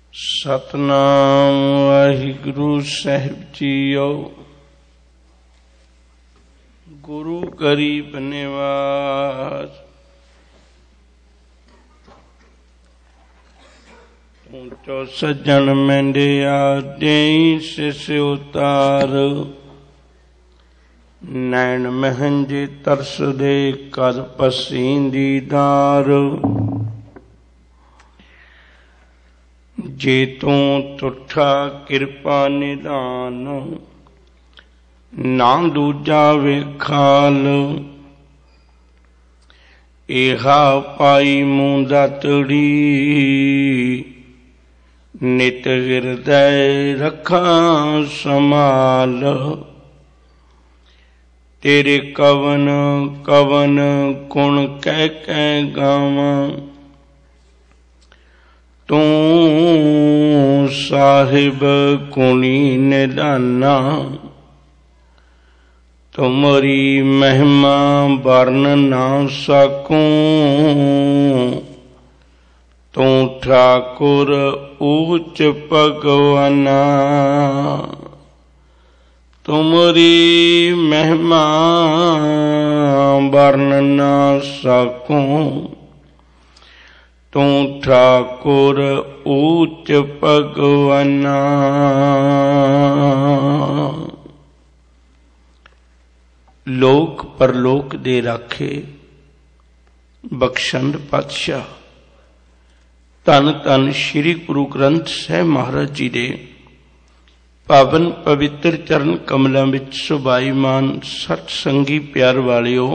सतनाम वाहिगुरु साहिब जीओ। गुरु गरीब निवास ऊंचो सज्जन मेंढिया देई सिस उतार। नैन महंजे तरस दे कर पसींदी दार। जे तू तुठा किरपा निदान ना दूजा वेखाल। एहा पाई मूंदा तड़ी नित हृदय रखा समाल। तेरे कवन कवन गुण कह गावां। तू साहिब गुणी निदाना। तुमरी महिमा वर्ण ना सकूं। तू ठाकुर ऊच भगवाना। तुमरी महिमा वर्ण ना सकूं। तू ठाकुर ऊच भगवाना। लोक परलोक दे राखे बख्शंद पातशाह धन धन श्री गुरु ग्रंथ साहिब महाराज जी दे पावन पवित्र चरण कमलों विच सुभाईमान सतसंगी प्यार वालियो,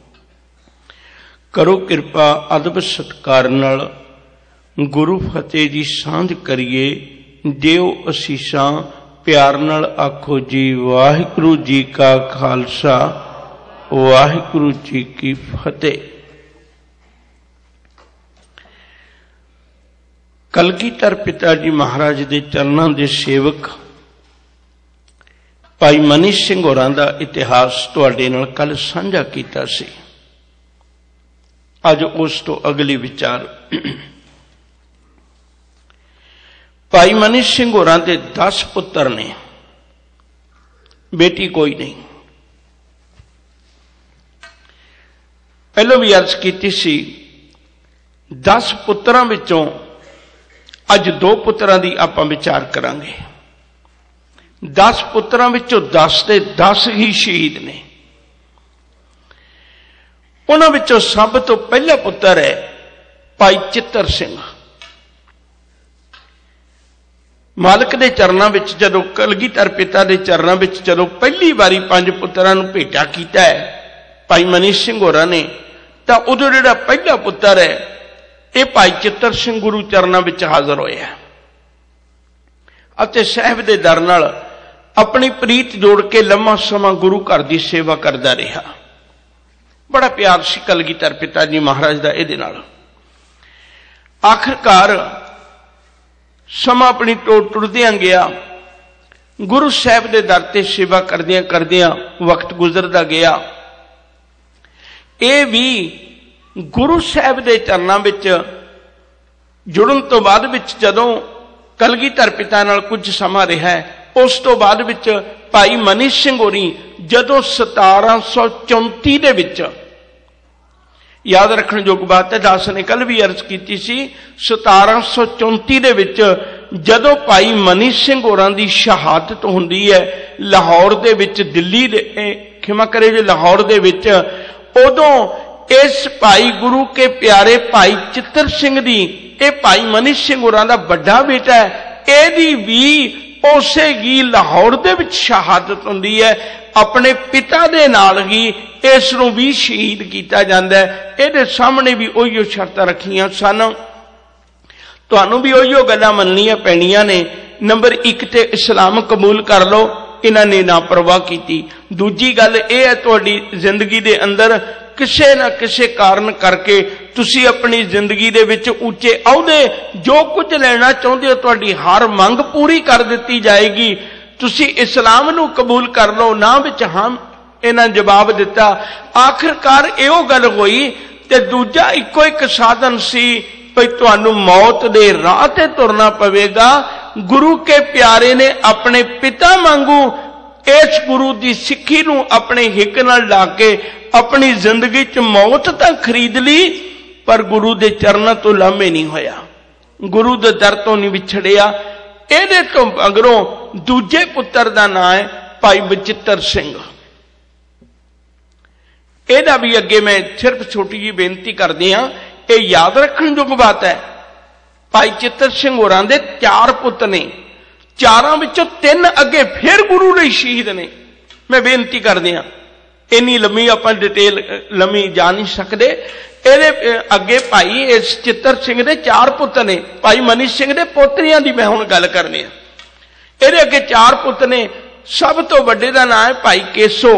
करो कृपा अदब सत्कार नाल गुरु फतेह जी सांझ करिए। दिओ असीसां प्यार नाल आखो जी वाहिगुरु जी का खालसा वाहिगुरु जी की फतेह। कलगीधर पिता जी महाराज दे चरणां दे सेवक भाई मनी सिंह होरां दा इतिहास तुहाडे नाल कल साझा कीता सी। अज उस तो अगली विचार। भाई मनी सिंह होरां दे 10 पुत्र ने, बेटी कोई नहीं। पहलों भी अर्ज की सी 10 पुत्रां विचों अज 2 पुत्रां दी आपां विचार करांगे। 10 पुत्रां विचों 10 दे 10 ही शहीद ने। उन्हां विचों सब तो पहला पुत्र है भाई चित्तर सिंह। मालिक दे चरणां विच जदों कलगीधर पिता दे चरणां विच जदों पहली बारी 5 पुत्रां नूं भेटा कीता है भाई मनी सिंह होरां ने, तां उदों जिहड़ा पहला पुत्र है ये भाई चित्तर सिंह गुरु चरणां विच हाज़र होया अते साहिब दे दर नाल अपनी प्रीत जोड़ के लम्मा समा गुरु घर की सेवा करता रहा। बड़ा प्यार सी कलगीधर पिता जी महाराज का इहदे नाल। आखिरकार समा अपनी टोर टुरदियां गया। गुरु साहिब के दर ते सेवा करदियां करदियां वक्त गुजरदा गया। ये भी गुरु साहिब के चरणां विच जुड़न तो बाद विच जदों कलगीधर पिता नाल कुछ समा रहा है, उस तो बाद विच भाई मनी सिंह होरी जदों 1734 दे विच, याद रखने योग बात है, दास ने कल भी अर्ज की सी, 1734 दे विच जदों भाई मनी सिंह होरां दी शहादत हुंदी है लाहौर दे विच, दिल्ली दे खिमा करे जे लाहौर दे विच, उदों इस भाई गुरु के प्यारे भाई चित्तर सिंह दी ये भाई मनी सिंह होरां दा बड़ा बेटा है, एदी भी उसे ही लाहौर दे विच शहादत हुंदी है। अपने पिता दे नाल ही इस नूं भी शहीद किया जाता है। इहदे सामने भी उहियो शर्तां रखियां सन। तुहानूं भी उहियो गल्लां मननियां पैणियां ने। नंबर 1 ते इस्लाम कबूल कर लो, इन्हां ने ना परवाह की। दूजी गल यह है तुहाडी जिंदगी दे अंदर किसी ना किसी कारण करके तुसी अपनी जिंदगी दे विच ऊंचे अहुदे जो कुछ लेना चाहते हो तुहाडी हर मंग पूरी कर दी जाएगी। तुसी इस्लाम नूं कबूल कर लो, ना विच हां इन्हां जवाब दिता। आखिरकार इहो गल होई ते दूजा इको एक साधन सी भई तुहानू मौत दे राह ते तुरना पवेगा। गुरु के प्यारे ने अपने पिता वांगू इस गुरु की सिक्खी नू अपने हिक नाल ला के अपनी जिंदगी च मौत तां खरीद ली, पर गुरु के चरणों तो लामे नहीं होया, गुरु के दर तो नहीं विछड़िया। इहदे तो अगरों दूजे पुत्र का नाम है भाई बचित्र सिंह। ਇਹਦਾ भी अगे मैं सिर्फ छोटी जी बेनती करदी हां, ये याद रखण योग बात है। भाई चित्र सिंह होरां दे 4 पुत ने, 4 विचों 3 अगे फिर गुरु लई शहीद ने। मैं बेनती करदी हां, इन्नी लम्मी आपां डिटेल लम्मी जा नहीं सकते। ਇਹਦੇ अगे भाई इस चित्र सिंह दे 4 पुत ने। भाई मनी सिंह दे पोतरियां दी मैं हुण गल करनी है। ਇਹਦੇ अगे 4 पुत ने। सब तो वड्डे दा नाम है भाई केसो,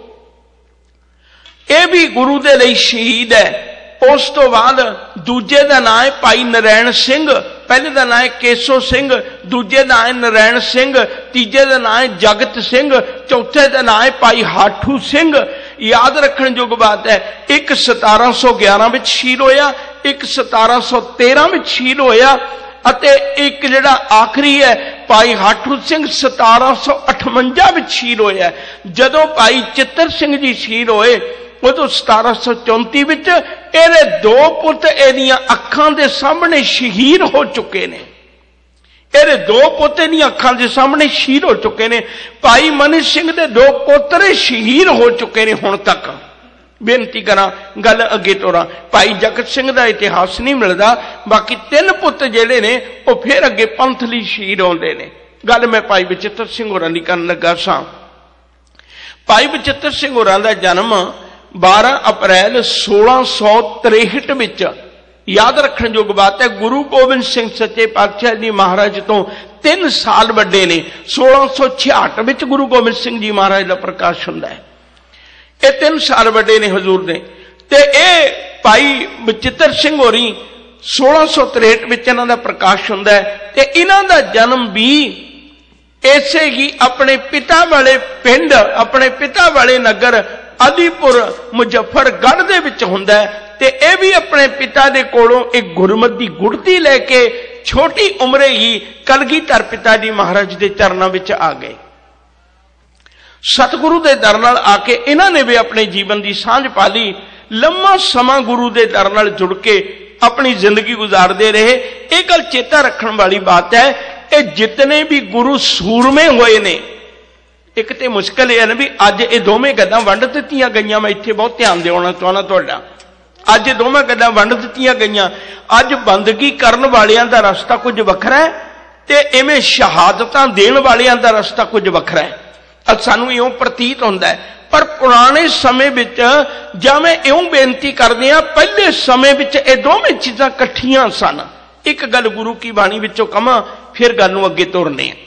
यह भी गुरु दे लई शहीद है। उस तो बाद दूजे का नाम है भाई नारायण सिंह। पहले का नाम है केसो सिंह, दूजे का नाम है नारायण सिंह, तीजे का नाम है जगत सिंह, चौथे का नाम है भाई हाठू सिंह। याद रखने योग्य बात है, एक 1711 में शहीद होया, एक 1713 में शहीद होया, अते एक जिहड़ा आखिरी है भाई हाठू सिंह 1758 में शहीद होया। जदों भाई चित्र सिंह जी शहीद होए उदों 1734 विच इहदे 2 पुत इहदियां अखां दे सामने शहीद हो चुके ने। इहदे 2 पुत इहदियां अखां दे सामने शहीद हो चुके ने। भाई मनी सिंह दे 2 पोतरे शहीद हो चुके ने हुण तक। बेनती करा गल अगे तोरा। भाई जगत सिंह का इतिहास नहीं मिलता, बाकी 3 पुत जिहड़े ने वो फिर अगे पंथ लई शहीद होंदे ने। गल मैं भाई बचित्र सिंह होरां दी करन लगा सां। भाई बचित्र सिंह होरां दा जन्म 12 अप्रैल 1663 विच, याद रखने योग बात है, गुरु गोबिंद सिंह सच्चे पातशाह जी महाराज तो 3 साल वड्डे ने। 1666 विच गुरु गोबिंद सिंह जी महाराज का प्रकाश हुंदा है। ये 3 साल वड्डे ने हजूर ने। ते ये भाई बचित्र सिंह होरी 1663 विच इन्हां दा प्रकाश हुंदा है। ते इन्हां दा जन्म भी ऐसे ही अपने पिता वाले पिंड, अपने पिता वाले नगर आदिपुर मुजफ्फरगढ़ दे विच हुंदा है। ते यह भी अपने पिता दे कोलों एक गुरमत दी गुड़ती लैके छोटी उम्रे ही कलगीधर पिता जी महाराज दे चरणों विच आ गए। सतगुरु दे दर नाल आके इन्हां ने भी अपने जीवन की सांझ पा ली। लम्मा समा गुरु दे दर नाल जुड़ के अपनी जिंदगी गुजारते रहे। एक गल चेता रखने वाली बात है, ये जितने भी गुरु सूरमे होए ने, एक तो मुश्किल यह है भी अज ये दोवें गल्लां वंड दित्तियां गईयां। मैं इत्थे बहुत ध्यान देना चाहना तुहाडा। अज ये दोवें गल्लां वंड दित्तियां गईयां। अज बंदगी करन वालियां दा रस्ता कुछ वखरा है ते इवें शहादतां देण वालियां दा रस्ता कुछ वखरा है। अज सानूं इउं प्रतीत हुंदा है, पर पुराने समय विच जिवें इउं बेनती करदे आ, पहले समय विच ये दोवें चीज़ां इकट्ठियां सन। एक गल गुरु की बाणी विचों कहां, फिर गल नूं अगे तोरने आ।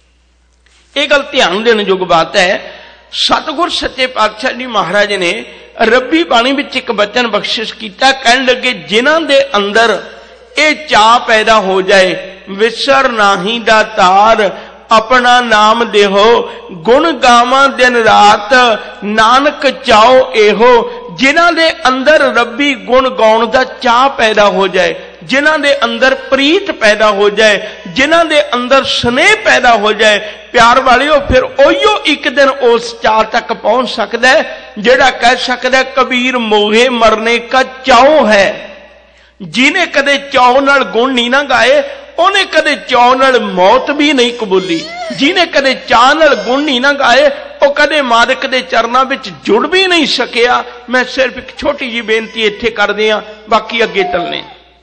यह गल ध्यान देने योग बात है। सतगुर सच्चे पातशाह जी महाराज ने रब्बी बाणी विच एक वचन बख्शिश किया। कहन लगे, जिन्हां दे अंदर ये चाह पैदा हो जाए, विसर नाही दा तार अपना नाम देहो, गुण गावां दिन रात नानक चाओ एहो। जिन्हां दे अंदर रब्बी गुण गाउण दा चाह पैदा हो जाए, जिन्हां दे अंदर प्रीत पैदा हो जाए, जिन्हां दे अंदर स्नेह पैदा हो जाए, प्यार वालियो, फिर ओहियो एक दिन उस चाह तक पहुंच सकता है जिहड़ा कह सकदा कबीर मोहे मरने का चाओ है। जिन्हें कदे चाओ नाल गुण नहीं ना गाए, उन्हें कदे चाह नाल मौत भी नहीं कबूली। जिन्हें कदे चाह नाल गुण नहीं ना गाए, वह कदे मालिक दे चरनां विच जुड़ भी नहीं सकिया। मैं सिर्फ एक छोटी जी बेनती इत्थे कर दियां, बाकी अगे चलने।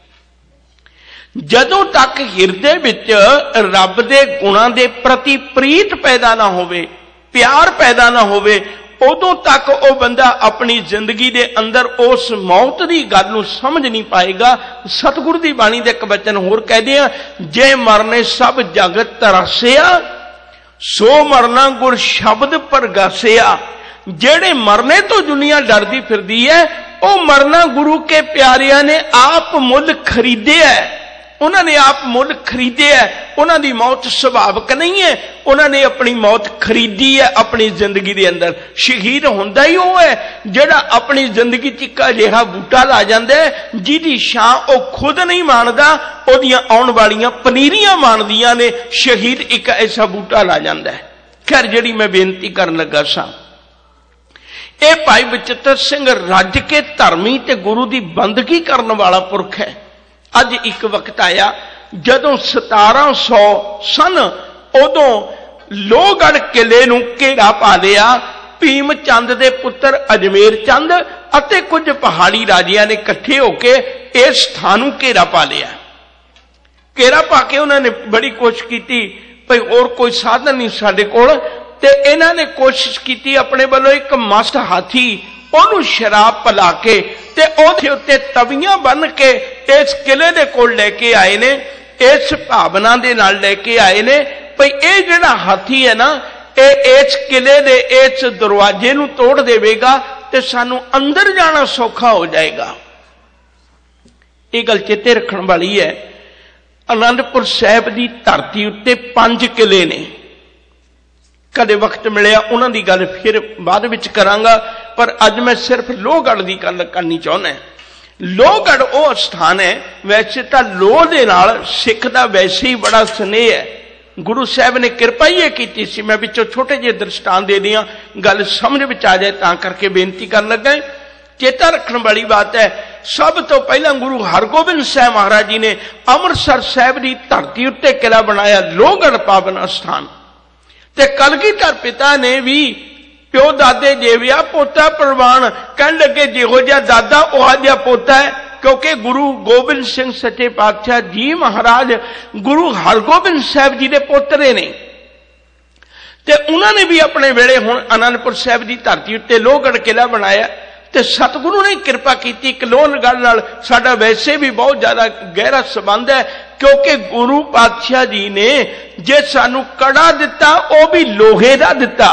जदों तक हिरदे विच रब दे गुणां दे प्रति प्रीत पैदा ना होवे, प्यार पैदा ना होवे, उदों तक वह बंदा अपनी जिंदगी दे अंदर उस मौत की गल नूं समझ नहीं पाएगा। सतगुरु की बाणी दे एक वचन होर कह दिया, जे मरने सब जगत तरासिया, सो मरना गुर शब्द परगासिया। जेड़े मरने तो दुनिया डरदी फिरदी है, वह मरना गुरु के प्यारिया ने आप मुल खरीदे है। उन्होंने आप मुल खरीदे है, उन्होंने मौत सुभाविक नहीं है, उन्होंने अपनी मौत खरीदी है अपनी जिंदगी के अंदर। शहीद होंदा ही वो है जिहड़ा अपनी जिंदगी च एक अजिहा बूटा ला जांदा है जिहदी छां वो खुद नहीं माणदा, उहदियां आउण वालियां पनीरियां माणदियां ने। शहीद एक ऐसा बूटा ला जांदा है। खैर जिहड़ी मैं बेनती करन लगा सां, ये भाई बचित्र सिंह रज के धर्मी ते गुरु की बंदगी करने वाला पुरख है। अज एक वक्त आया जदों 1700 सन, उदों लोहगढ़ किले नूं घेरा पा लिया भीम चंद के पुत्र अजमेर चंद अते कुछ पहाड़ी राजियां ने इकट्ठे होकर इस स्थान नूं घेरा पा लिया। घेरा पा के उन्होंने बड़ी कोशिश की भाई और कोई साधन नहीं साडे कोल, ते इन्हां ने कोशिश की अपने वालों एक मस्त हाथी ਉਹਨੂੰ शराब पिला के ते ਉਹਦੇ ਉੱਤੇ तवियां बन के इस किले दे कोल लेके आए ने। इस भावना दे नाल लेके आए ने भई ये जिहड़ा हाथी है ना, ये इस किले दे इस दरवाजे नूं तोड़ देवेगा ते सानू अंदर जाना सौखा हो जाएगा। ये गल चेते रखण वाली है। आनंदपुर साहिब की धरती उत्ते 5 किले ने। कदे वक्त मिलिया उन्हां दी गल फिर बाद विच करांगा, पर अज मैं सिर्फ लोहगढ़ की गल करनी चाहुंदा। लोहगढ़ वो स्थान है, वैसे तो लोह दे नाल सिख दा वैसे ही बड़ा स्नेह है। गुरु साहब ने कृपा ही की सी। मैं विचों छोटे जे दृष्टांत दे दियां, गल समझ विच आ जाए तां करके बेनती करन लगा। चेता रखने वाली बात है, सब तो पहला गुरु हरगोबिंद साहब महाराज जी ने अमृतसर साहब की धरती उत्ते किला बनाया, लोहगढ़ पावन स्थान। ते कलगीधर पिता ने भी प्यो दादे जेविया पोता प्रवान कहन लगे जिहो जिहा दादा उहा जिहा पोता है, क्योंकि गुरु गोबिंद सिंह सच्चे पातशाह जी महाराज गुरु हरगोबिंद साहब जी के पोतरे ने। ते उन्होंने भी अपने वेले हुण आनंदपुर साहब की धरती उत्ते लोहगढ़ किला बनाया। ते सतगुरु ने कृपा की। लोहगढ़ नाल साडा वैसे भी बहुत ज्यादा गहरा संबंध है, क्योंकि गुरु पातशाह जी ने जे सानू कड़ा दिता वह भी लोहे का दिता।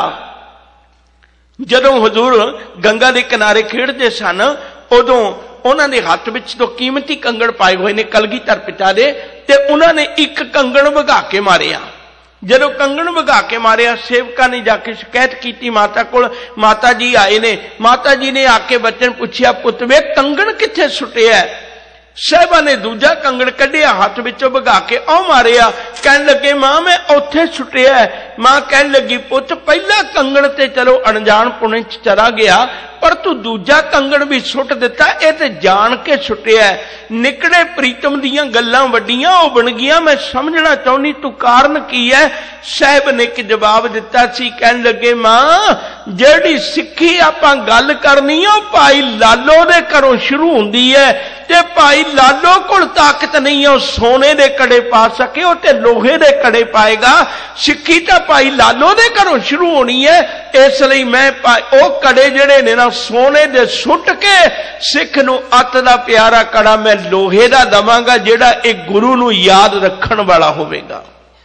जदों हजूर गंगा के किनारे खेडते सन, उदों उन्होंने हाथ विच तो कीमती कंगण पाए हुए ने कलगीधर पिता दे, ते उन्होंने एक कंगण वगा के मारिया। जदों कंगण वगा के मारिया, सेवका ने जाके शिकायत की माता को। माता जी आए ने, माता जी ने आके बच्चन पूछया, पुत वे कंगण किथे सुटिया है? साहिबा ने दूजा कंगण कढ़िया, हाथ विचों वगा के औ मारिया। कहन लगे मां मैं उत्थे सुटिया है। मां कहन लगी पुत पहला कंगण ते चलो अनजान पुणे च चला गया, पर तू दूजा कंगण भी सुट दिता, ये ते जान के सुटिया है। निकड़े प्रीतम दीयां गल्लां वड्डियां हो बन गईयां, मैं समझना चाहुंदी तू कारण की है? साहिब ने एक जवाब दिता सी, कहन लगे मां जिहड़ी सिक्खी आपां गल करनी है भाई लालो दे घरों शुरू हुंदी है, ते भाई लालो कोल ताकत नहीं है सोने दे कड़े पा सके, वो ते लोहे दे कड़े पाएगा। सिक्खी तो भाई लालो दे घरों शुरू होनी है, इसलिए मैं वो कड़े जिहड़े ने ना सोने दे सुट के सिख नूं अत दा प्यारा कड़ा मैं लोहे दा दवांगा, जिहड़ा एक गुरु नूं याद रखण वाला होवेगा।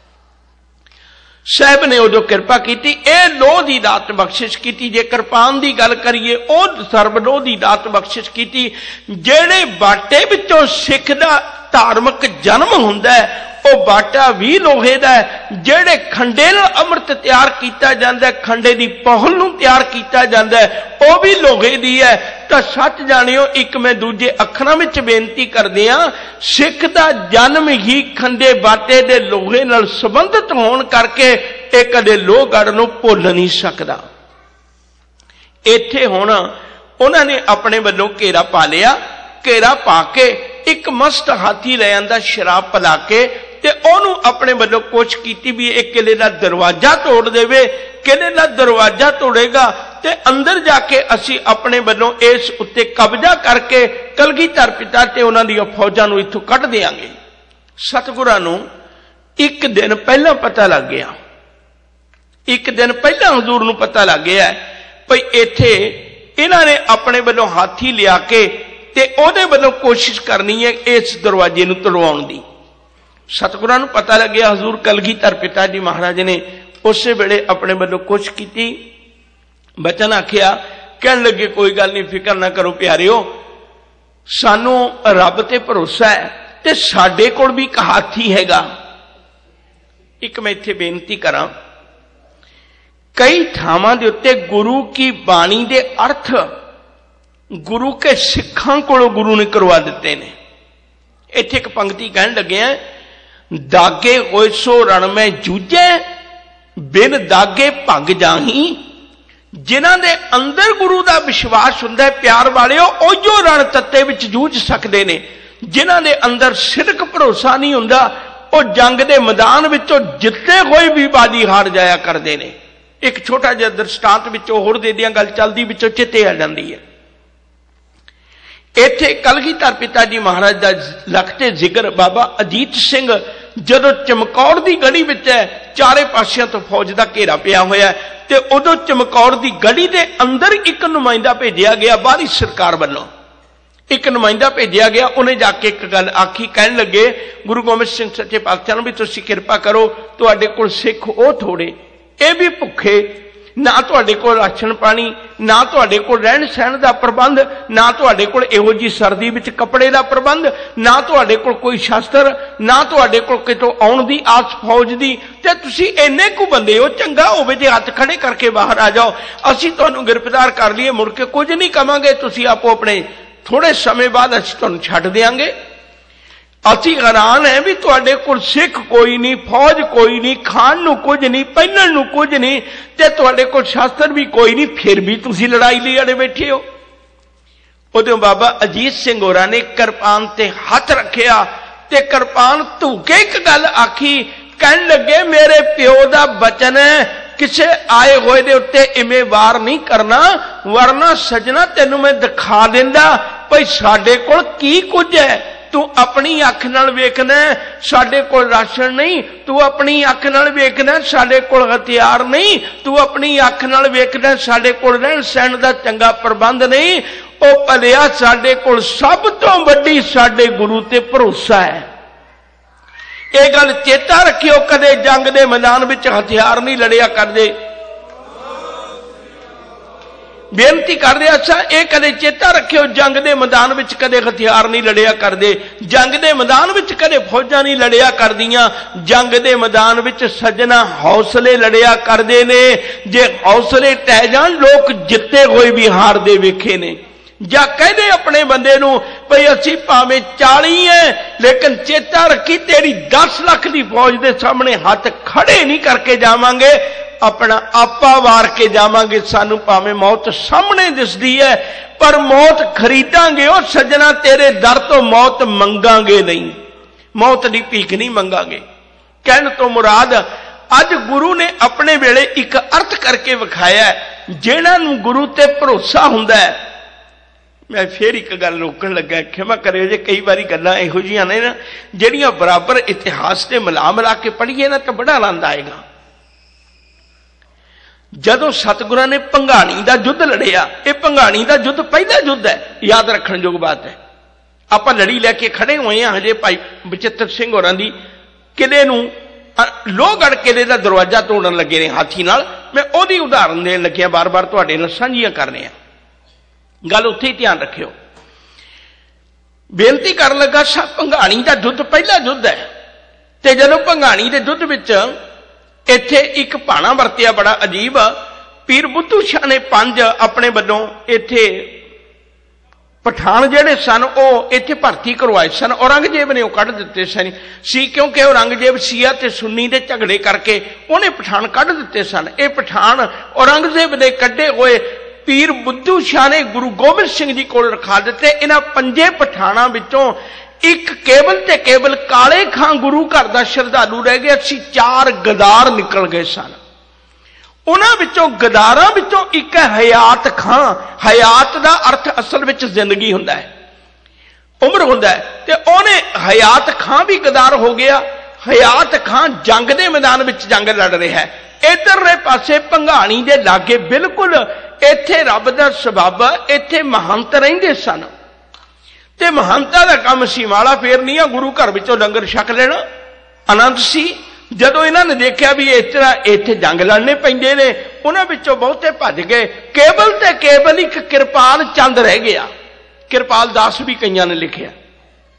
साहब ने उदों कृपा की, लोह की दात बख्शिश की। जे कृपान की गल करिए, सर्वलोह की दात बख्शिश की। जेड़े बाटे विचों सिख दा धार्मिक जन्म हुंदा है, वो बाटा भी लोहे दा है। जेड़े खंडे नाल अमृत तैयार किया जाता है, खंडे की पहल नूं तैयार किया जाता है, वह भी लोहे दी है। तो सच जानियो, एक मैं दूजे अखरां विच बेनती करदे हां, सिख दा जन्म ही खंडे बाटे दे लोहे नाल संबंधित होण करके ये कदे लोहगढ़ नूं भुल नहीं सकदा। इत्थे हुण उन्हां ने अपने वल्लों घेरा पा लिया। घेरा पा के एक मस्त हाथी ले आंदा शराब पिला के, ते ओनू अपने वल्लों कोशिश की भी एक किले का दरवाजा तोड़ देवे। किले का दरवाजा तोड़ेगा ते अंदर जाके असी अपने वल्लों इस उत्ते कब्जा करके कलगीधर पिता ते उन्हां दी फौजां नूं इत्थों कढ देंगे। सतगुरां नूं एक दिन पहला पता लग गया, एक दिन पहला हजूर नूं पता लग गया भई इत्थे इन्हां ने अपने वल्लों हाथी लिया के ते ओहदे वल्लों कोशिश करनी है इस दरवाजे नूं तोड़वाउण दी। सतगुरां नूं पता लग गया। हजूर कलगीधर पिता जी महाराज ने उस वेले अपने वल्लों कोशिश की, बचन आखिया, कहन लगे कोई गल नहीं, फिक्र ना करो प्यारिओ, सानू रब ते भरोसा है, ते साडे कोल भी एक हाथी हैगा। एक मैं इत्थे बेनती करां, कई थावां दे उत्ते गुरु की बाणी दे अर्थ गुरु के सिखां कोलों गुरु ने करवा दिते ने। इत्थे एक पंक्ति कहन लगे हैं, दागे होए सो रण में जूझे बिन दागे भग जाही। जिन्हां दे अंदर गुरु दा विश्वास हुंदा है प्यार वालिओ, ओहिओ रण तत्ते विच जूझ सकदे ने। जिन्हां दे अंदर सिरक भरोसा नहीं हुंदा, वो जंग दे मैदान विचों जिते होए भी बाजी हार जाया करदे ने। एक छोटा जिहा दृष्टांत विचों होर दे दियां गल चलदी विचों चिते आ जांदी है। इत्थे कलगीधर पिता जी महाराज दा लखते जिगर बाबा अजीत सिंह जदों चमकौर की गढ़ी विच है, चारे पासियां तो फौज का घेरा पिया होया है, ते उदों चमकौर की गढ़ी के अंदर एक नुमाइंदा भेजिया गया बाहरी सरकार वालों। एक नुमाइंदा भेजिया गया, उन्हें जाके एक गल आखी, कहन लगे गुरु गोबिंद सिंह सच्चे पातशाह भी तुसीं किरपा करो, तुहाडे कोल सिख वो थोड़े, ये भी भुखे, ना तुहाडे कोल राशन पानी, ना तुहाडे कोल रहन सहन का प्रबंध, ना तुहाडे कोल इहो जी सर्दी विच कपड़े का प्रबंध, ना तुहाडे कोल कोई शस्त्र, ना तुहाडे कोल कितों आउण दी आस फौज दी, ते तुसीं इन्ने कु बंदे हो, चंगा होवे जे हत्थ खड़े करके बाहर आ जाओ, असीं तुहानूं गिरफ्तार कर लईए, मुड़ के कुछ नहीं कवांगे, तुसीं आपो अपने थोड़े समय बाद असीं तुहानूं छड्ड देंगे। असीं हैरान है भी तुहाडे कोल सिख कोई नहीं, फौज कोई नहीं, खाण नूं कुछ नहीं, पहनण नूं कुछ नहीं, ते तुहाडे कोल शास्त्र भी कोई नहीं, फिर भी तुसीं लड़ाई लई अड़े बैठे हो। उदों बाबा अजीत सिंह होरां ने किरपान ते हथ रखिया ते किरपान धूके एक गल आखी, कहन लगे मेरे प्यो दा बचन है, किसे आए हुए दे उत्ते इवें वार नहीं करना, वरना सजना तैनूं मैं दिखा दिंदा भई साडे कोल की कुछ है। तू अपनी अख नाल वेखना, साडे कोल राशन नहीं, तू अपनी अख नाल वेखना, साडे कोल हथियार नहीं, तू अपनी अख नाल वेखना, साडे कोल रहन सहन दा चंगा प्रबंध नहीं। ओ भलिया साडे कोल सब तो वड्डी साडे गुरु ते भरोसा है। ये गल चेता रखियो, कदे जंग दे मैदान विच हथियार नहीं लड़िया करदे। बेनती कर रहा सा, ये कदे चेता रखियो, जंग दे मैदान विच कदे हथियार नहीं लड़िया करदे, जंग दे मैदान विच कदे फौजां नहीं लड़िया करदियां, जंग दे मैदान विच सजना हौसले लड़िया करदे ने। जे हौसले टह जाण, लोग जिते होए भी हार दे वेखे ने। ਜਾਂ कहदे अपने बंदे नूं भई असीं भावें 40 है, लेकिन चेता रखी तेरी 10 लाख की फौज के सामने हाथ खड़े नहीं करके जावांगे, अपना आपा वार के जावांगे। सानू भावें मौत सामने दिसदी है, पर मौत खरीदांगे। और सजना तेरे दर तो मौत मंगांगे नहीं, मौत की भीख नहीं मंगांगे। कहण तो मुराद अज गुरु ने अपने वेले एक अर्थ करके विखाया, जिन्हां नूं गुरु ते भरोसा हुंदा है। मैं फिर एक गल रोकन लगा, क्षमा करियो जे कई बारी गल्लां इहो जिहियां ने ना जिहड़ियां बराबर इतिहास ते मिला मिला के पढ़ीए ना तो बड़ा आनंद आएगा। जदों सतगुरां ने भंगाणी दा युद्ध लड़िया, ये भंगाणी दा युद्ध पहला युद्ध है, याद रखण जोग बात है। आपां लड़ी लैके खड़े होए हां हजे भाई बचित्र सिंह होरां दी किले नूं लोहगढ़ किले दा दरवाजा तोड़न लगे ने हाथी नाल। मैं ओहदी उदाहरण देण लग्गिया, बार बार तुहाडे नाल साझीआं करने आ, गल उत्थे ही ध्यान रखियो। बेनती कर लगा, भंगाणी का युद्ध पहला युद्ध है, ते जदों भंगाणी के युद्ध विच इत्थे एक भाणा वरतिया बड़ा अजीब। पीर बुद्धू शाह ने 5 अपने वल्लों इत्थे पठान जिहड़े सन वो इत्थे भर्ती करवाए सन। औरंगजेब ने कढ़ दिते सन सी, क्योंकि औरंगजेब शिया ते सुन्नी दे झगड़े करके उन्हें पठान कढ़ दिते सन। ये पठान औरंगजेब ने कढ़े हुए पीर बुद्धू शाह ने गुरु गोबिंद सिंह जी को रखा दिते। इन्हां 5 पठाणों विचों एक केवल ते केवल काले खां गुरु घर का श्रद्धालु रह गया सी। 4 गदार निकल गए सन। उन्हां विचों गदारां विचों एक हयात खां। हयात का अर्थ असल विच जिंदगी हुंदा है, उम्र हुंदा है, ते ओहने हयात खां भी गदार हो गया। हयात खां जंग दे मैदान विच जंग लड़ रहा है। इधरले पासे भंगाणी दे लागे बिल्कुल इत्थे रब दा सबब, इत्थे महंत रहिंदे सन ते महंता दा काम सी माला फेरनिया, गुरु घर विचों लंगर छक लेना, आनंद सी। जदों इन्हां ने देखिया भी इस तरह इत्थे जंग लड़ने पैंदे ने, उन्हां विचों बहुते भज गए। केवल ते केवल एक किरपाल चंद रह गया। किरपाल दास भी कईयां ने लिखिया।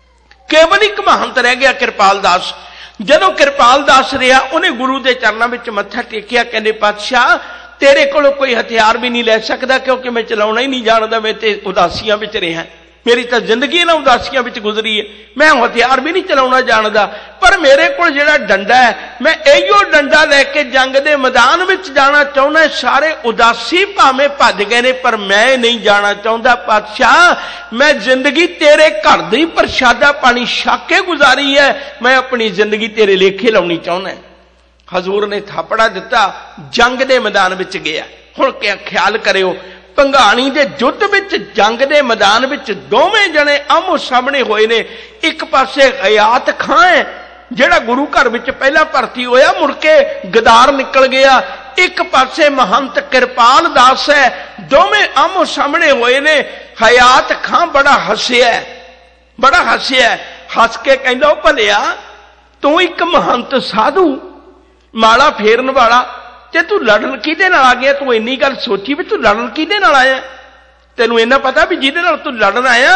केवल एक महंत रह गया कृपाल दास। जदों कृपाल दास रहा उन्हें गुरु के चरणों में मत्था टेकिया, कहते पातशाह तेरे को कोई हथियार भी नहीं ले सकता क्योंकि मैं चलाना ही नहीं जानता, मैं तो उदासियां में रहा, मेरी तो जिंदगी इन्हां उदासियां में गुजरी है, मैं हथियार भी नहीं चलाना जानता, पर मेरे को जिहड़ा डंडा है मैं इहो डंडा लैके जंग के मैदान में जाना चाहुंदा। सारे उदासी भावें भज गए ने पर मैं नहीं जाना चाहता पातशाह, मैं जिंदगी तेरे घर दी प्रशादा पानी छक के गुजारी है, मैं अपनी जिंदगी तेरे लेखे लाउणी चाहुंदा। हजूर ने थापड़ा दिता, जंग के मैदान में गया। हुण क्या ख्याल करियो, भंगाणी के युद्ध विच जंग के मैदान में दोवें जने आमो सामने होए ने। एक पासे हयात खां है जिहड़ा गुरु घर में पहला भर्ती होया मुड़ के गदार निकल गया, एक पासे महंत कृपाल दास है, दोवें आमो सामने होए ने। हयात खां बड़ा हसिया, बड़ा हसिया, हस के कहंदा भलिया तू एक महंत साधु माला फेरन वाला ते तू लड़न किहदे नाल आ गया? तू इन्नी गल सोची भी तू लड़न किहदे नाल आया? तेनू इन्ना पता भी जिहदे नाल तू लड़न आया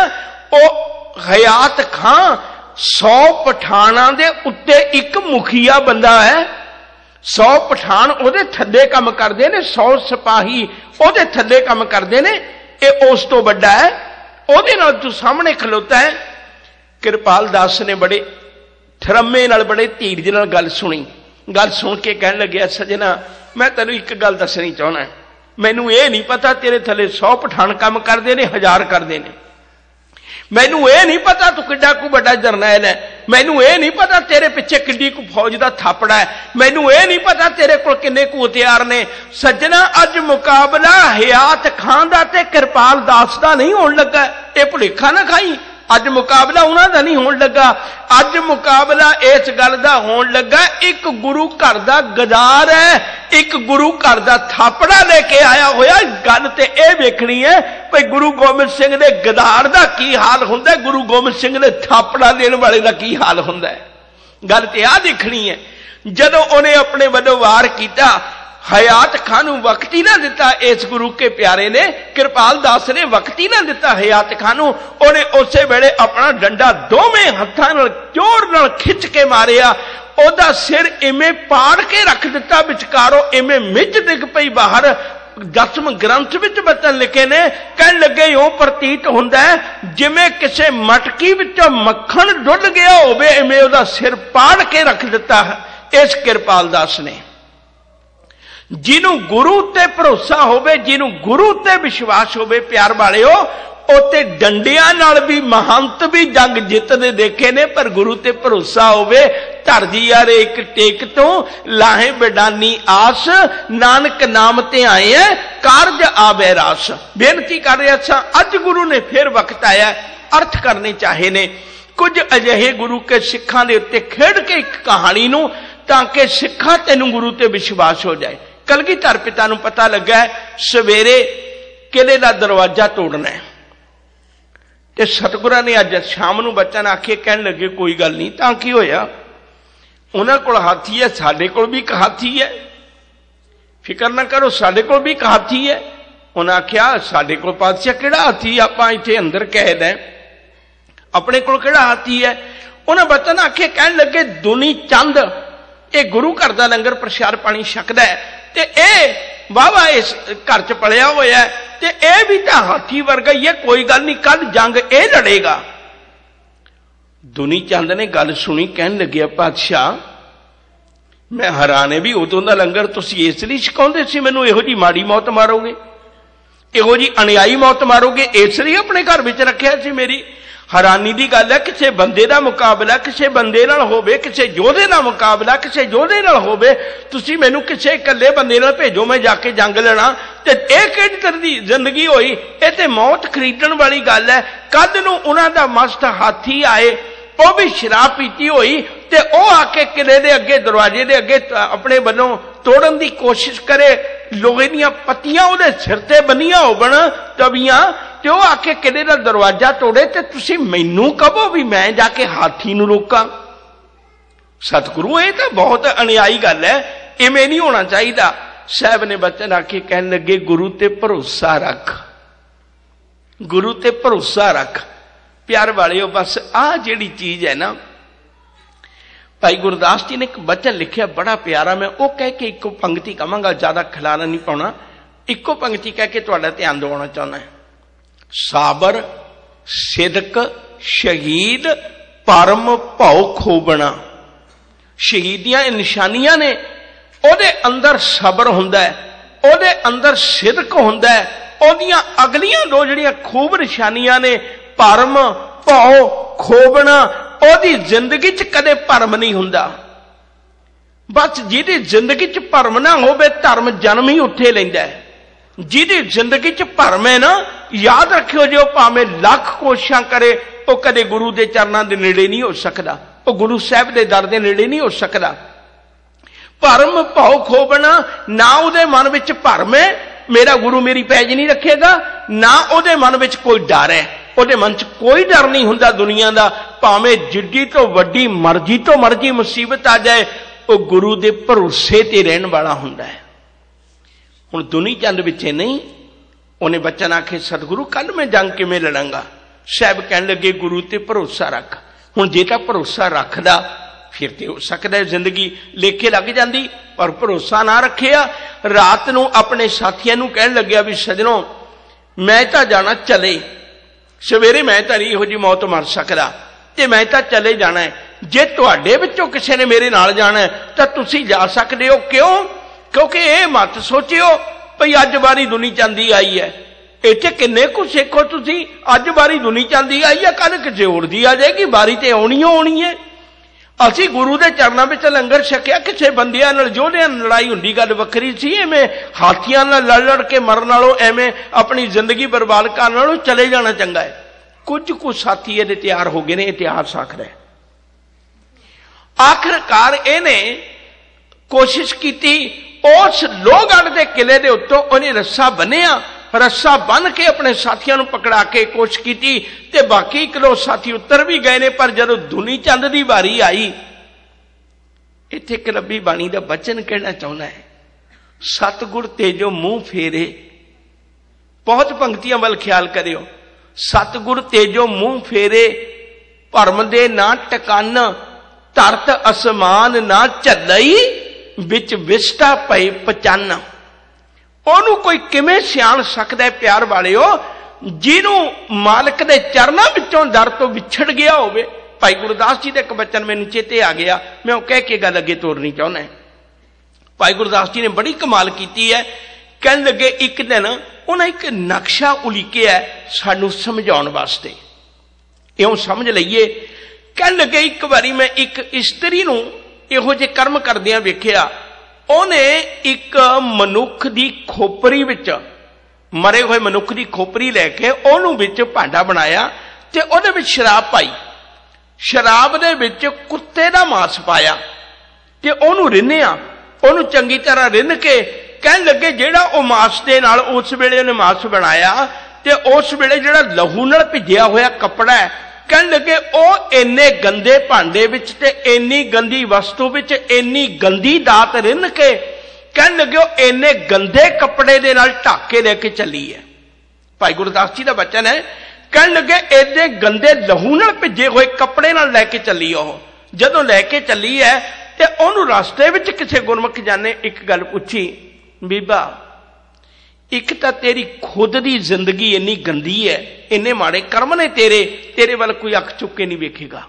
ओ हयात खां 100 पठाणा दे उत्ते एक मुखिया बंदा है। 100 पठान ओदे थल्ले काम करदे ने, 100 सिपाही ओदे थल्ले काम करदे ने, ये उस तो बड़ा है, ओदे नाल तू सामने खलोता है। कृपाल दास ने बड़े थरम्मे नाल बड़े धीरज नाल गल सुनी। गल सुन के कहन लग्या सजना मैं तेनू एक गल दसनी चाहना, मैनू ये नहीं पता तेरे थले 100 पठान काम करते ने, 1000 करते ने, मैनू ये नहीं पता तू किड्डा को बड़ा जरनैल है, मैनू ये नहीं पता तेरे पिछे किड्डी को फौज का थापड़ा है, मैनू ये नहीं पता तेरे को किन्ने को हथियार ने। सज्जना अज मुकाबला हयात खां दा ते कृपाल दास दा नहीं होण लगा, ये भुलेखा ना खाई, अज मुकाबला उन्हां दा नहीं होण लगा, अज मुकाबला इस गल दा होण लगा एक गुरु घर दा गदार है, एक गुरु घर दा थापड़ा लेके आया होया। गल ते इह वेखणी है भाई गुरु गोबिंद सिंह दे गदार दा की हाल हुंदा, गुरु गोबिंद सिंह दे थापड़ा देण वाले दा की हाल हुंदा। गल ते आ देखनी है। जदों उन्हें अपने वल्लों वार कीता, हयात खां नूं वक्त ही ना दिता, इस गुरु के प्यारे ने कृपाल दास ने वक्त ही ना दिता हयात खां नूं। उन्हें उसे वेले अपना डंडा दोवें हत्थां नाल जोर नाल खिच के मारिया, ओदा सिर इवें पाड़ के रख दिता विचकारों, इवें मिच डिग पई बाहर। 10वें ग्रंथ विच बचन लिखे ने, कहन लगे यूं प्रतीत हुंदा है जिवें किसे मटकी विचों मक्खण डुੱਲ गया होवे, इवें ओदा सिर पाड़ के रख दिता इस कृपाल दास ने। जिन्हों गुरु ते भरोसा होवे, जिन्हों गुरु ते विश्वास होवे प्यार वाले हो, उते डंडियां नाल भी महंत भी जंग जितदे देखे ने, पर गुरु ते भरोसा होवे धरजी यार एक टेक तो लाहे बेडानी आस, नानक नाम ते आए है कारज आवे रास। बेनती कर रहा सा अज गुरु ने फिर वक्त आया अर्थ करने चाहे ने। कुछ अजिहे गुरु के सिखां दे उत्ते खेड़ के एक कहानी नूं ताकि सिखा तेनू गुरु ते विश्वास हो जाए। कलगीधर पिता नूं पता लगा सवेरे किले का दरवाजा तोड़ना है, ते सतगुरां ने अज शाम नूं बच्चन आखे, कहन लगे कोई गल नहीं, तां की होया, उन्हां कोल हाथी है, साडे कोल भी एक हाथी है, फिकर ना करो साडे कोल भी एक हाथी है। उन्हां आख्या साडे कोल पातशाह किहड़ा हाथी, आपां इत्थे अंदर कैद है, अपने कोल किहड़ा हाथी है। उन्हां बच्चन आखे, कहन लगे दुनी चंद ये गुरु घर का लंगर प्रशाद पानी छकदा है, ते ए वाहवा इस घर च पलिया होया है, ते ए भी तो हाथी वर्गा ही है, कोई गल नहीं कल जंग ए लड़ेगा। दुनी चंद ने गल सुनी, कहन लगे पातशाह मैं हैरान भी उदों का लंगर तुसीं इसलिए छकाउंदे सी, मैनूं इहो जी माड़ी मौत मारोगे, इहो जी अनियाई मौत मारोगे, इसलिए अपने घर में रखिया सी। मेरी हैरानी की गल है किसी बंदे का मुकाबला किसी बंदे नाल होवे, किसी योधे का मुकाबला किसी योधे नाल होवे, तुसीं मैनूं किसी इकल्ले बंदे नाल भेजो मैं जाके जंग लड़ा, ते इह किहड़ी तरह दी जिंदगी होई, इह ते मौत खरीदण वाली गल है। कद नूं उन्हां दा मस्त हाथी आए, वह भी शराब पीती हुई, ते वह आके किले दे अगे दरवाजे दे अगे अपने वल्लों तोड़न की कोशिश करे, लोहे दीयां पत्तियां उहदे सिर ते बन्नियां होवन तवियां, ते वह आके किले दा दरवाजा तोड़े, ते तुसीं मैनूं कहो भी मैं जाके हाथी नूं रोकां। सतगुरु ये तो बहुत अनियाई गल है, इवें नहीं होना चाहिए। साहब ने बचन आके कहन लगे गुरु ते भरोसा रख, गुरु ते भरोसा रख। प्यार वाले बस आ जिहड़ी चीज़ है ना, भाई गुरदास जी ने एक वचन लिखिया बड़ा प्यारा, मैं वो कह के इको पंक्ति कहांगा, ज़्यादा खिलारा नहीं पाउणा, इको पंक्ति कह के तुहाडा ध्यान दिवाउणा चाहुंदा है। साबर सिदक शहीद परम भौ खोबना। शहीदियां निशानियां ने, ਉਹਦੇ अंदर सबर हुंदा है, ਉਹਦੇ अंदर सिदक हुंदा है, ਉਹਦੀਆਂ अगलियां दो ਜਿਹੜੀਆਂ खूब निशानियां ने परम भौ खोबना। ਉਹਦੀ जिंदगी च कदे भरम नहीं हुंदा। बस जिहदी जिंदगी च भरम ना होवे धर्म जन्म ही उत्थे लैंदा है। जिहदी जिंदगी च भरम है ना, याद रखियो जो भावें लख कोशिशां करे वो कदे गुरु के चरणों के नेड़े नहीं हो सकता, वो गुरु साहब के दर के नेड़े नहीं हो सकता। भरम भौ खोबना, ना उहदे मन विच भरम है मेरा गुरु मेरी पैज नहीं रखेगा, ना उहदे मन विच कोई डर है, उहदे मन च कोई डर नहीं हुंदा दुनिया का। भावें जिड्डी तो वड्डी मर्जी मुसीबत आ जाए, वो गुरु के भरोसे ते रहन वाला हुंदा है। हुण दुनी चंद विचे नहीं, उन्हें बच्चन आखे सतगुरु कल मैं जंग किवें लड़ांगा। साहब कहन लगे गुरु ते भरोसा रख। हुण जे तां भरोसा रखदा फिर तो हो सकता है जिंदगी लेखे लग जाती, पर भरोसा ना रखिया। रात नूं अपने साथियों नूं कहन लग्या भी सजनों मैं तो जाना चले, सवेरे मैं तो नहीं इहो जी मौत मर सकदा ते मैं तो चले जाना है। जे तुहाडे विचों किसी ने मेरे नाल जाना है तो तुसीं जा सकदे हो। क्यों? क्योंकि ये मत सोचियो भई अज बारी दुनी चांदी आई है, इत्थे किन्ने को सिखो तुसीं, अज बारी दुनी चांदी आई है, कल किसी होर दी आ जाएगी, बारी तो आनी है। असी गुरु के चरणों में लंगर छकिया, किसी बंदियां नाल योधियां नाल लड़ाई हुंदी गल वखरी सी, एवें हाथियां नाल लड़ के मरन नालों एवें अपनी जिंदगी बर्बाद करन नालों चले जाना चंगा है। कुछ साथी ये तैयार हो गए ने, इतिहास आखर है। आखिरकार इहने कोशिश की उस लोहगढ़ के किले के उत्तों उन्हें रस्सा बनिया, रस्सा बन के अपने साथियों को पकड़ा के कोशिश की ते बाकी एक दो साथी उतर भी गए ने। पर जदों दुनी चंद की बारी आई, इत्थे एक रब्बी बाणी का बचन कहना चाहुंदा है, सतगुर तेजो मुंह फेरे। बहुत पंक्तियां वाल ख्याल करियो। सतगुर तेजो मुंह फेरे, भरम दे ना टकान, धरत असमान ना झलई, विच विस्टा पए पचन। ਉਹਨੂੰ कोई किवें सियाण सकदा है प्यार वालिओ, जिन्हों मालिक दे चरणों विचों दर तो विछड़ गया होवे। भाई गुरदास जी का एक बचन मैनूं चेते आ गया, मैं वो कह के गल अगे तोड़नी चाहुंदा। भाई गुरदास जी ने बड़ी कमाल की है। कहन लगे एक दिन उन्हें एक नक्शा उलीकिया सानूं समझाउण वास्ते, इउं समझ लईए। कहन लगे एक बारी मैं एक इस्त्री नूं इहो जे कर्म करदिआं वेखिया। ਉਹਨੇ एक मनुख की खोपरी विच, मरे हुए मनुख की खोपरी लैके ਉਹਨੂੰ विच भांडा बनाया ते ਉਹਦੇ विच शराब पाई। शराब दे विच कुत्ते दा मांस पाया ते ਉਹਨੂੰ रिन्निया, ਉਹਨੂੰ चंगी तरह रिन्न के कहन लगे जेड़ा ਉਹ मांस दे नाल उस वेले ਉਹਨੇ मांस बनाया ते उस वेले जेड़ा लहू नाल भिजिया होया कपड़ा है, कहन लगे ਉਹ इन्ने गंदे भांडे विच ते इन्नी गंदी वस्तु विच इन्नी गंदी दात रिन्न के कहन लगे ਉਹ इन्ने गंदे कपड़े दे नाल ढक के लेके चली है। भाई गुरदास जी का वचन है। कहन लगे इन्ने गंदे लहू नाल भिजे हुए कपड़े नाल लैके चली। जदों लैके चली है ते ਉਹਨੂੰ रास्ते विच किसी गुरमुख जाने एक गल पूछी, बीबा एक तो तेरी खुद की जिंदगी इन्नी गंदी है, इन्ने माड़े कर्म ने तेरे, तेरे वाल कोई अख चुक के नहीं वेखेगा,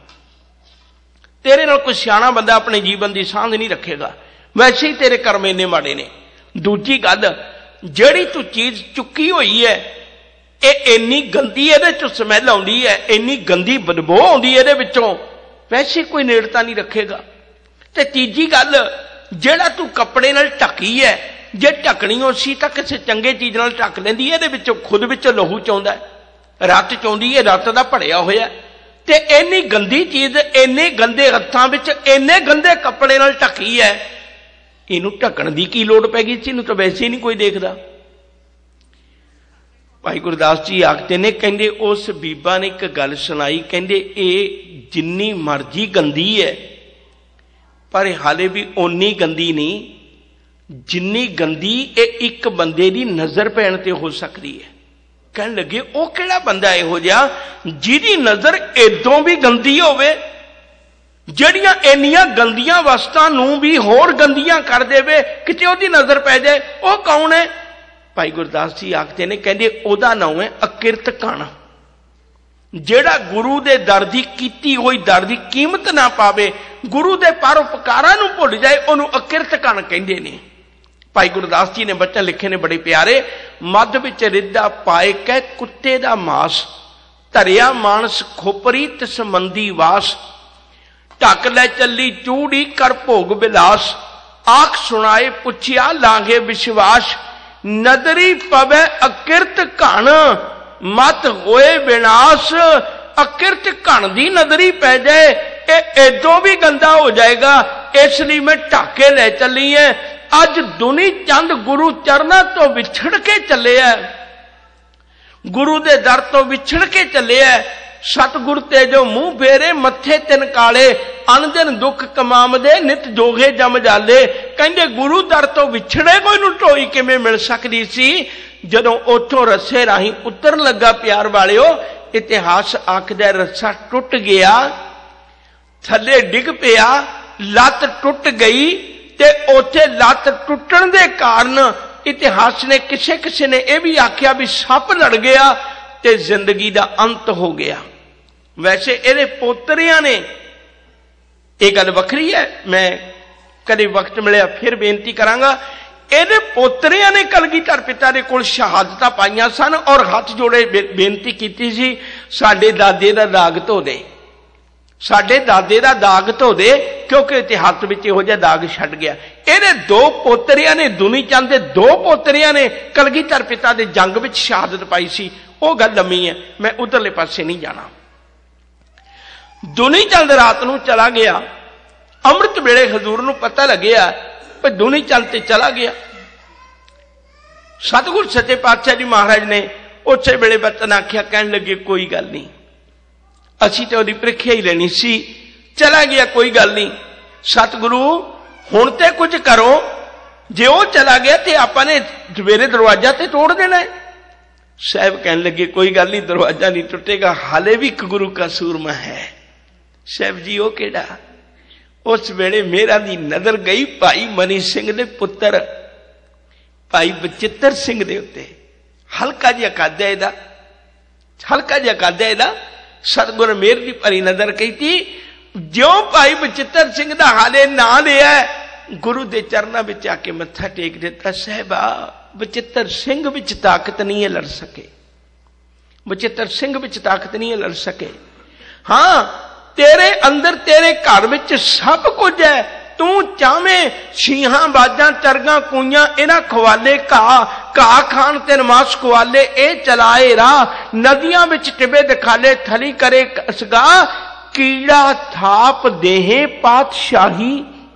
तेरे नाल कोई सियाणा बंदा अपने जीवन की सांझ नहीं रखेगा, वैसे ही तेरे कर्म इन्ने माड़े ने। दूजी गल, जिहड़ी तू चीज चुकी हुई है ये इन्नी गंदी, इहदे चों स्मैल आउंदी है, इन्नी गंदी बदबू आउंदी इहदे विचों, वैसे कोई नेड़ता नहीं रखेगा। ते तीजी गल, जिहड़ा तू कपड़े नाल ढकी है, जे ढकनी हो सी तां किसी चंगे चीज नाल ढक लैंदी, इहदे विचों खुद विचों लहू चाहुंदा है, रत चाहुंदी है, रत दा भड़िया होया ते इन्नी गंदी चीज इन्ने गंदे हत्थां विच इन्ने गंदे कपड़े नाल ढकी है, इनू ढकण दी की लोड़ पै गई सी, इनू तां वैसे ही नहीं कोई देखदा। भाई गुरदास जी आखते ने, कहंदे उस बीबा ने एक गल सुनाई, कहंदे ये जिन्नी मर्जी गंदी है पर हाले भी उन्नी गंदी नहीं जिन्नी गंदी एक बंदे की नजर पैण ते हो सकती है। कहन लगे वो किहड़ा बंदा इहो जिहा जिहदी नज़र इदों भी गंदी होवे, ਜਿਹੜੀਆਂ ਇੰਨੀਆਂ ਗੰਦੀਆਂ ਵਸਤਾਂ ਨੂੰ ਵੀ ਹੋਰ ਗੰਦੀਆਂ ਕਰ ਦੇਵੇ, ਕਿਤੇ ਉਹਦੀ ਨਜ਼ਰ ਪੈ ਜਾਏ, ਉਹ ਕੌਣ ਹੈ? ਭਾਈ ਗੁਰਦਾਸ ਜੀ ਆਖਦੇ ਨੇ, ਕਹਿੰਦੇ ਉਹਦਾ ਨਾਮ ਹੈ ਅਕਿਰਤ ਕਣ। ਜਿਹੜਾ ਗੁਰੂ ਦੇ ਦਰ ਦੀ ਕੀਤੀ ਹੋਈ ਦਰ ਦੀ ਕੀਮਤ ਨਾ ਪਾਵੇ, ਗੁਰੂ ਦੇ ਪਰਉਪਕਾਰਾਂ ਨੂੰ ਭੁੱਲ ਜਾਏ, ਉਹਨੂੰ ਅਕਿਰਤ ਕਣ ਕਹਿੰਦੇ ਨੇ। ਭਾਈ ਗੁਰਦਾਸ ਜੀ ਨੇ ਬਚਨ ਲਿਖੇ ਨੇ ਬੜੇ ਪਿਆਰੇ, ਮੱਧ ਵਿੱਚ ਰਿੱਧਾ ਪਾਏ ਕਹਿ ਕੁੱਤੇ ਦਾ ਮਾਸ, ਧਰਿਆ ਮਾਨਸ ਖੋਪਰੀ ਤਿਸ ਮੰਦੀ ਵਾਸ, ਢੱਕ ਲੈ ਚੱਲੀ ਚੂੜੀ ਕਰ ਭੋਗ ਬਿਲਾਸ, ਆਖ ਸੁਣਾਏ ਪੁੱਛਿਆ ਲਾਂਘੇ ਵਿਸ਼ਵਾਸ, ਨਦਰੀ ਪਵੇ ਅਕਿਰਤ ਘਣ ਮਤ ਹੋਏ ਵਿਨਾਸ਼। ਅਕਿਰਤ ਘਣ ਦੀ ਨਦਰੀ ਪੈ ਜਾਏ, ਇਹ ਇਦੋਂ ਵੀ ਗੰਦਾ ਹੋ ਜਾਏਗਾ, ਇਸ ਲਈ ਮੈਂ ਢਾਕੇ ਲੈ ਚੱਲੀ ਐ। ਅੱਜ ਦੁਨੀ ਚੰਦ ਗੁਰੂ ਚਰਨਾਂ ਤੋਂ ਵਿਛੜ ਕੇ ਚੱਲਿਆ, ਗੁਰੂ ਦੇ ਦਰ ਤੋਂ ਵਿਛੜ ਕੇ ਚੱਲਿਆ। सतगुर ते जो मुंह फेरे मथे तिन काले, अनदिन दुख कमामदे नित जोगे जम जाले। कहंदे गुरु दर तो विछड़े कोई नूं ढोई किवें मिल सकदी सी? जदों उथों रस्से राही उतरन लगा, प्यार वालिओ, इतिहास आखदा रस्सा टुट गया, थले डिग पिया, लत टुट गई, ते उत्थे लत टुटण दे कारण इतिहास ने किसे किसे ने यह भी आख्या भी सप लड़ गया ते जिंदगी दा अंत हो गया। वैसे ये पोतरियां ने यह गल वखरी है, मैं कदे वक्त मिलिया फिर बेनती करांगा। ये पोतरियां ने कलगीधर पिता दे कोल शहादत पाईयां सन और हाथ जोड़े बेनती की सी, साडे दादे दा दाग धो दे, साडे दादे दा दाग धो दे, क्योंकि इतिहास में इहो जिहा दाग छड्ड गया। ये दो पोतरियां ने, दुनी चंद दे दो पोतरियां ने कलगीधर पिता दे जंग विच शहादत पाई सी। वो गल लम्मी है, मैं उधरले पासे नहीं जाना। दुनी चंद रात नूं चला गया, अमृत वेले हजूर नूं पता लग्या पर दुनी चंद ते चला गया। सतगुर सच्चे पातशाह जी महाराज ने उसे वेले बचन आख्या, कहन लगे कोई गल नहीं, असीं ते उहदी प्रीख्या ही लेनी सी, चला गया कोई गल नहीं। सतगुरु हुण ते कुछ करो, जे वो चला गया तो आपां ने सवेरे दरवाजा ते तोड़ देना है। साहब कहने लगे कोई गल नहीं, दरवाजा नहीं टुटेगा, हाले भी एक गुरु का सूरमा है। साहब जी वो केड़ा? उस वेले मेरा दी नजर गई भाई मनी सिंह दे पुत्र भाई बचित्र सिंह दे उत्ते। हल्का जिहा कादा इहदा, हल्का जिहा कादा इहदा। सतगुर मेहर दी भरी नजर कही थी, ज्यों भाई बचित्र सिंह दा हाले ना लिया, गुरु दे चरणों में आके मत्था टेक दिता। साहबा बचित्र सिंह विच ताकत नहीं है लड़ सके, बचित्र सिंह विच ताकत नहीं है लड़ सके। हाँ तेरे अंदर तेरे घर विच सब कुछ है, तू चावें छीहां बाजां चरगां कूइयां इन्हां खवाले घा खान ते नमास खवाले ए चलाए राह, नदियां विच टिबे दिखाले थली करे सगा, कीड़ा थाप देहे पातशाही,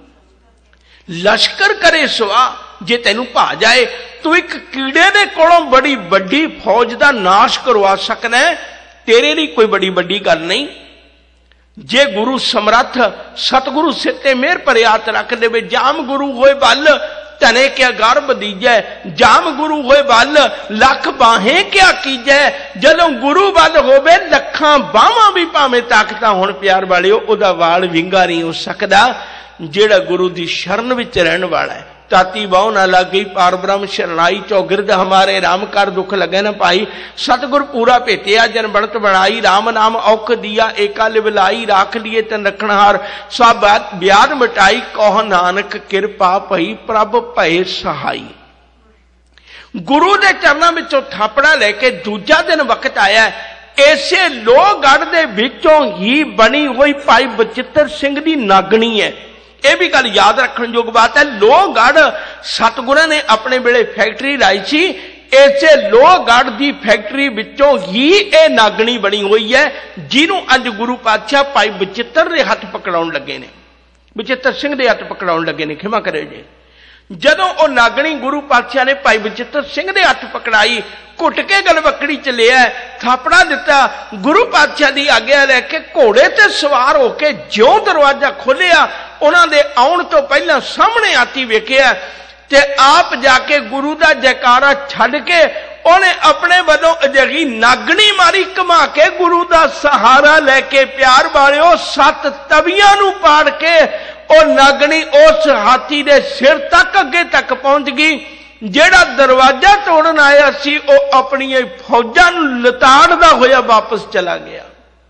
लश्कर करे सुआ जे तेनू भा जाए। तू एक कीड़े दे कोलों बड़ी बड़ी फौज का नाश करवा सकना है, तेरे लिए कोई बड़ी बड़ी गल नहीं। जे गुरु समर्थ सतगुरु सिर ते मेहर भरे हाथ रख दे, जाम गुरु होए बल तने क्या गर्भ दीजै, जाम गुरु होए बल लख बाहें क्या कीजै। जदों गुरु बल होवे लखां बाहां भी भावें ताकतां होण, प्यार वालिओ ओदा वाल विंगा नहीं हो सकदा। जेड़ा गुरु दी शरण विच रहण वाला है, ताती बाह ना लग गई पार ब्रह्म शरणाई, चौगिरद हमारे राम कर दुख लगे न पाई। सतगुर पूरा भेटिया जन बनत बनाई, राम नाम औख दिया एका लिवलाई, राख लिए तन रखनहार सब ब्याद मिटाई, कह नानक किरपा भई प्रभ भय सहाई। गुरु दे चरणों विचों थापड़ा लेके दूजा दिन वक्त आया, ऐसे लोहगढ़ दे विचों ही बनी हुई भाई बचित्र सिंह दी नागणी है। यह भी गल याद रखने योग बात है, लोहगढ़ सतगुरां ने अपने वेले फैक्ट्री लाई सी, ऐसे लोहगढ़ की फैक्ट्री विचों ही यह नागणी बनी हुई है, जिन्हों अज गुरु पातशाह भाई बचित्र दे हथ पकड़ाउण लगे ने, बचित्र सिंह दे हथ पकड़ाउण लगे ने, खिमा करे जे। जदों वो नागणी गुरु पातशाह ने भाई बचित्र सिंह दे हथ पकड़ाई, घुट के गलवकड़ी च लिया, थापड़ा दिता, गुरु पातशाह की आग्या लैके घोड़े ते सवार होके ज्यों दरवाजा खोलिया, उन्हां दे आउण तो पहला सामने आती वेखिया ते आप जाके गुरु दा जयकारा छड्ड के उन्हें अपने वालों अजिही नागनी मारी घुमा के गुरु का सहारा लैके प्यार वालिओ 7 तवियां नूं पाड़ के और नागनी उस हाथी के सिर तक अगे तक पहुंच गई। जेड़ा दरवाजा तोड़न आया सी वो अपनी फौजां नूं लताड़दा होया वापस चला गया।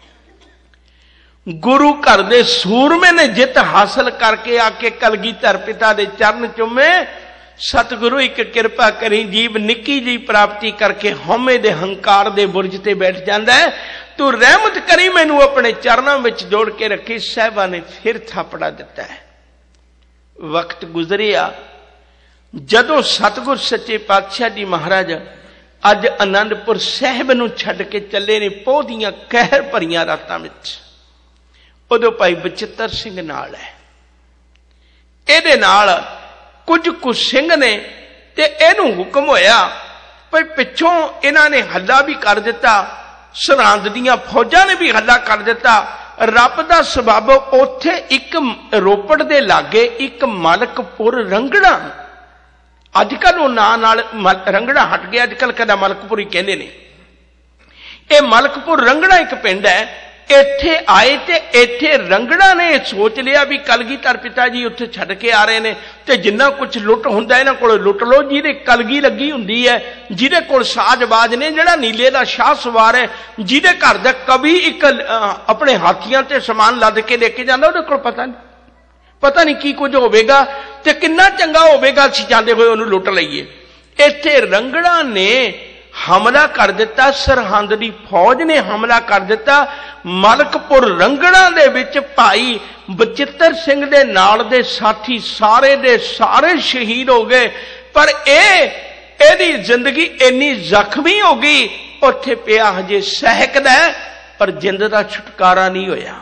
गुरु घर दे सूरमे ने जित हासिल करके आके कलगीधर पिता दे चरण चुमे। सतगुरु एक कृपा करी जीव निक्की जी प्राप्ति करके हौमे दे हंकार दे बुरज ते बैठ जाता है। तू रहमत करी मैनू अपने चरणों में जोड़ के रखी। साहिबा ने फिर थापड़ा दिता है। वक्त गुजरिया जदों सतगुर सच्चे पातशाह जी महाराज अज आनंदपुर साहिब नूं छड्ड के चले ने पोह दीआं कहर भरियां रातां विच। उदों भाई बचित्र सिंह नाल है। इहदे नाल कुछ कुछ सिंह ने ते इहनूं हुक्म होया भाई पिछों इन्हां ने हल्ला भी कर दिता, सरहंद दीआं फौजां ने भी हल्ला कर दिता। रब दा सबब उत्थे एक रोपड़ दे लागे एक मलकपुर रंगड़ा, अजकल वो नां नाल रंगड़ा हट गया, अजकल कदा मलकपुर ही कहंदे ने। ये मलकपुर रंगड़ा एक पिंड है। इत्थे आए ते इत्थे रंगड़ा ने सोच लिया भी कलगीधर पिता जी उत्थे छड्ड के आ रहे ने ते जिन्ना कुछ लुट हुंदा इन्हां कोल लुट लो। जिहदे कलगी लगी हुंदी है, जिहदे कोल साजबाज ने, जिहड़ा नीले दा शाह सवार है, जिहदे घर दा कभी एक अपने हाथियां ते समान लद के लेके जांदा, उहदे कोल पता नहीं की कुछ होवेगा ते किन्ना चंगा होवेगा असीं जांदे होए उहनूं लुट लईए। इत्थे रंगड़ा ने हमला कर दिता, सरहंद दी फौज ने हमला कर दिता। मलकपुर रंगड़ा दे विच भाई बचित्र सिंह दे नाल दे साथी सारे दे सारे शहीद हो गए। पर एदी जिंदगी इन्नी जख्मी हो गई, उत्थे पिया हजे सहकदा पर जिंद दा छुटकारा नहीं होया।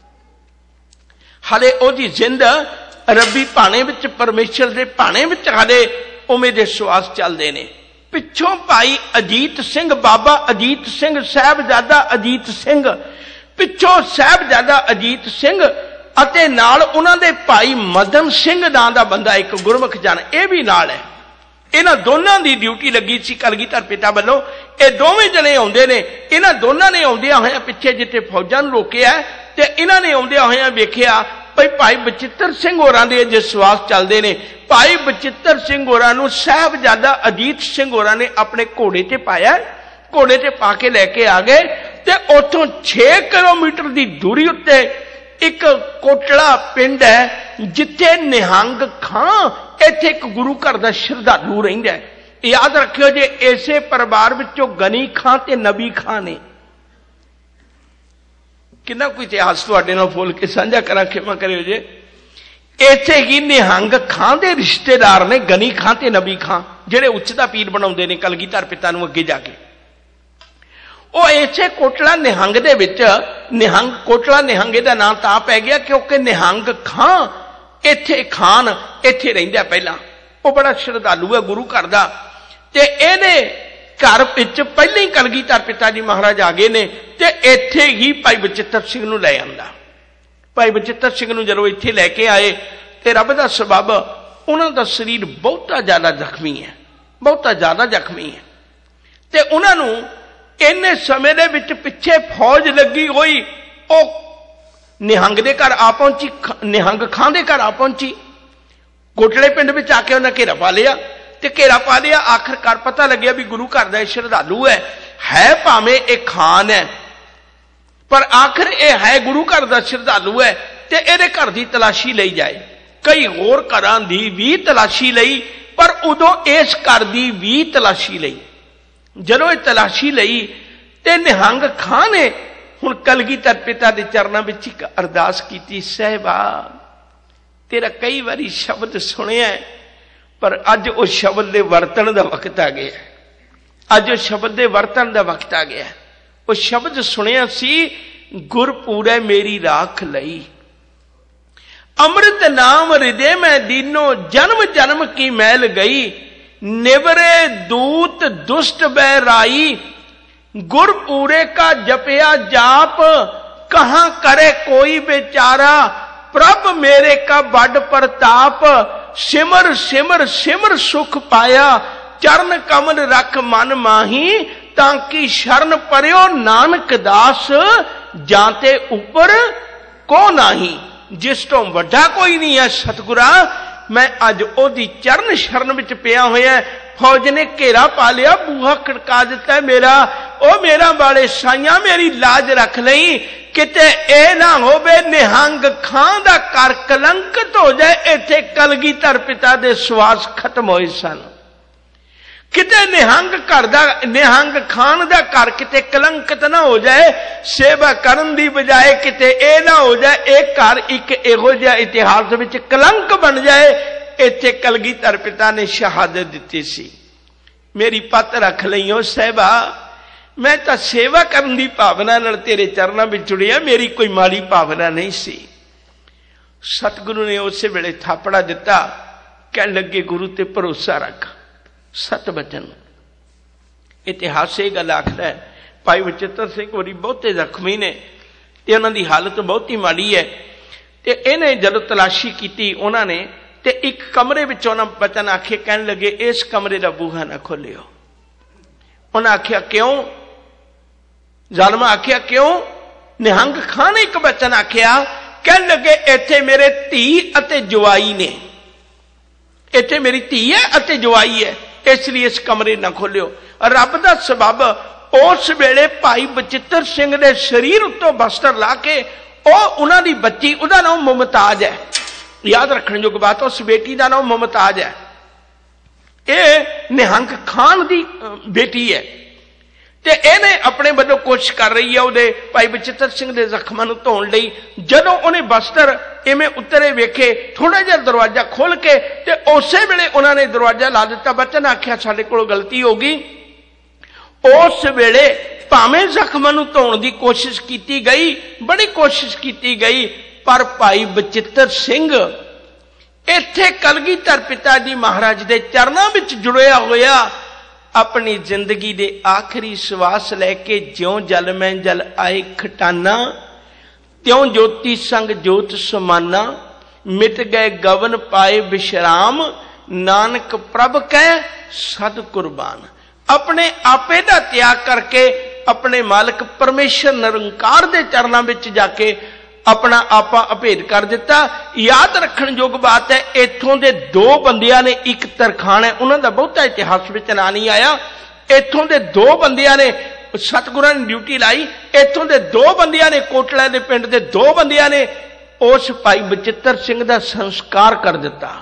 हाले ओदी जिंद रब्बी भाणे विच, परमेश्वर दे भाणे विच हाले उवें दे श्वास चलदे ने। पिछों भाई अजीत सिंह, बाबा अजीत सिंह, साहबजादा अजीत सिंह, पिछों साहबजादा अजीत सिंह अते नाल उन्हां दे भाई मदन सिंह नां दा बंदा एक गुरमुख जन ये भी नाल है। इन्हां दोनां दी ड्यूटी लगी सी कलगीधर पिता वालों। ये दोवें जने आउंदे ने। इन्हां दोनां ने आउंदियां होइआं पिछे जिथे फौजां नूं रोकिआ ते इन्हां ने आउंदियां होइआं वेखिआ भाई भाई बचित्र सिंह होरां दे जे श्वास चलदे ने। भाई बचित्र सिंह होरां नूं साहबजादा अजीत सिंह होरां ने अपने घोड़े ते पाया, घोड़े ते पा के लैके आ गए ते उत्थों 6 किलोमीटर की दूरी उत्ते एक कोटला पिंड है जिथे निहंग खां इत्थे एक गुरु घर दा श्रद्धालु रहिंदा है। याद रखियो जे इसे परिवार विचों गनी खां ते नबी खां ने। कितना कोई इतिहास तुहाडे नाल फोल के साझा करा, खेमा करियो जे। इत्थे ही निहंग खां दे रिश्तेदार ने गनी खां ते नबी खां, जिहड़े उच्चता पीर बनाउंदे ने कलगीधर पिता नूं अगे जाके। वो इसे कोटला निहंग दे विच, निहंग कोटला निहंग दा नाम तां पै गया क्योंकि निहंग खां इत्थे खान इत्थे रहिंदा पहला। वो बड़ा श्रद्धालु है गुरु घर दा ते इहदे घर विच पहले ही कलगीधर पिता जी महाराज आ गए ने ते इत्थे ही भाई बचित्र सिंह नूं लै आंदा। भाई बचित्र सिंह नूं जदों इत्थे लैके आए ते रब दा सबब उन्हां दा शरीर बहुता ज्यादा जख्मी है, बहुता ज्यादा जख्मी है ते उन्हां नूं इन्ने समय दे विच पिछे फौज लगी हुई वो निहंग दे घर आ पहुंची, निहंग खां दे घर आ पहुंची। कोटले पिंड में आके उन्हें घेरा पा लिया ते घेरा पा लिया। आखिरकार पता लग्या भी गुरु घर दा श्रद्धालु है भावें एक खान है पर आखिर यह है गुरु घर दा श्रद्धालु है ते इहदे घर दी तलाशी लई जाए। कई होर घरां दी भी तलाशी लई पर उदों इस घर दी भी तलाशी लई। जदों ये तलाशी लई ते निहंग खां ने हुण कलगीधर पिता के चरणों में एक अरदास की, साहिबा तेरा कई बारी शब्द सुनिया पर अज उस शब्द के वरतन का वक्त आ गया। अज उस शब्द के वरतन का वक्त आ गया। वो शब्द सुनिया सी, गुरपूरे मेरी राख लई, अमृत नाम हृदय में दीनो, जन्म जन्म की मैल गई, निवरे दूत दुष्ट बैराई, गुरपूरे का जपया जाप, कहां करे कोई बेचारा, प्रभ मेरे का बड़ प्रताप, सिमर सिमर सिमर सुख पाया, चरण कमल रख मन माही, ताकि शरण परियो नानक दास, जाते ऊपर को नाही। जिस तो वड्डा कोई नहीं है सतगुरा, मैं अज ओदी चरण शरण विच पिया होया। फौज ने घेरा पा लिया, बूहा खड़का दिता मेरा, ओ मेरा वाले साइया मेरी लाज रख लई, किते ए ना होवे निहंग खां दा कर कलंकित हो जाए। इत्थे कलगीधर पिता दे सवास खत्म होए सन। किते निहंग घर दा, निहंग खान दा घर किते कलंकित ना हो जाए। सेवा करन दी बजाए किते ए ना हो जाए एक घर एक इहो जिहा इतिहास विच कलंक बन जाए। इत्थे कलगीधर पिता ने शहादत दित्ती सी, मेरी पत रख लईओ साहिबा, मैं तां सेवा करन दी भावना नाल तेरे चरनां विच जुड़िया, मेरी कोई माड़ी भावना नहीं सी। सतगुरु ने उस वेले थापड़ा दिता, कहण लगे गुरु ते भरोसा रख। सत बचन इतिहास ये गल आखदा है। भाई बचित्र सिंह होरी बहुते जख्मी ने ते उन्हां दी हालत बहुत ही माड़ी है। ते इन्हें जदों तलाशी की उन्होंने ते एक कमरे विच उन्हां बचन आखे, कहण लगे इस कमरे का बूहा ना खोलियो। उन्हें आख्या क्यों? जालमा आख्या क्यों? निहंग खान एक बचन आख्या, कहण लगे इत्थे मेरे धी अते जवाई ने, इत्थे मेरी धी है अते जवाई है, इसलिए इस कमरे ना खोलियो। रब दा सबब उस वेले भाई बचित्र सिंह ने शरीर उत्तों वस्त्र ला के उन्हां दी बच्ची, उहदा नाम मुमताज है, याद रखने जोग बात, उस बेटी का नाम मुमताज है। ये निहंग खान की बेटी है। ते इहने अपने वालों कोशिश कर रही है उहदे भाई बचित्र सिंह के जख्मां नूं धोण लई। जदों उहने वस्त्र इवें उतरे वेखे, थोड़ा जिहा दरवाजा खोल के ते उसे वेले उन्होंने दरवाजा ला दिता। बचन आख्या साडे कोलों गलती हो गई। उस वेले भावें जख्मां नूं धोण दी कोशिश की गई, बड़ी कोशिश की गई, पर भाई बचित्र सिंह इत्थे कलगीधर पिता जी महाराज दे चरनां विच जुड़िया होया अपनी जिंदगी दे आखिरी श्वास लैके, ज्यों जल में जल आए खटाना, त्यों ज्योति संग ज्योत समाना, मिट गए गवन पाए विश्राम, नानक प्रभ कै सद कुर्बान। अपने आपे दा त्याग करके अपने मालिक परमेश्वर निरंकार दे चरनां विच जाके अपना आपा अभेद कर दिता। याद रखण जोग बात है, इत्थों दे दो बंदियां ने, एक तरखान है, उन्होंने बहुता इतिहास विच ना नहीं आया। इत्थों दे दो बंदियां ने सतगुरां ने ड्यूटी लाई, इत्थों दे दो बंदियां ने, कोटला दे पिंड दे दो बंदियां ने उस भाई बचित्र सिंह दा संस्कार कर दिता।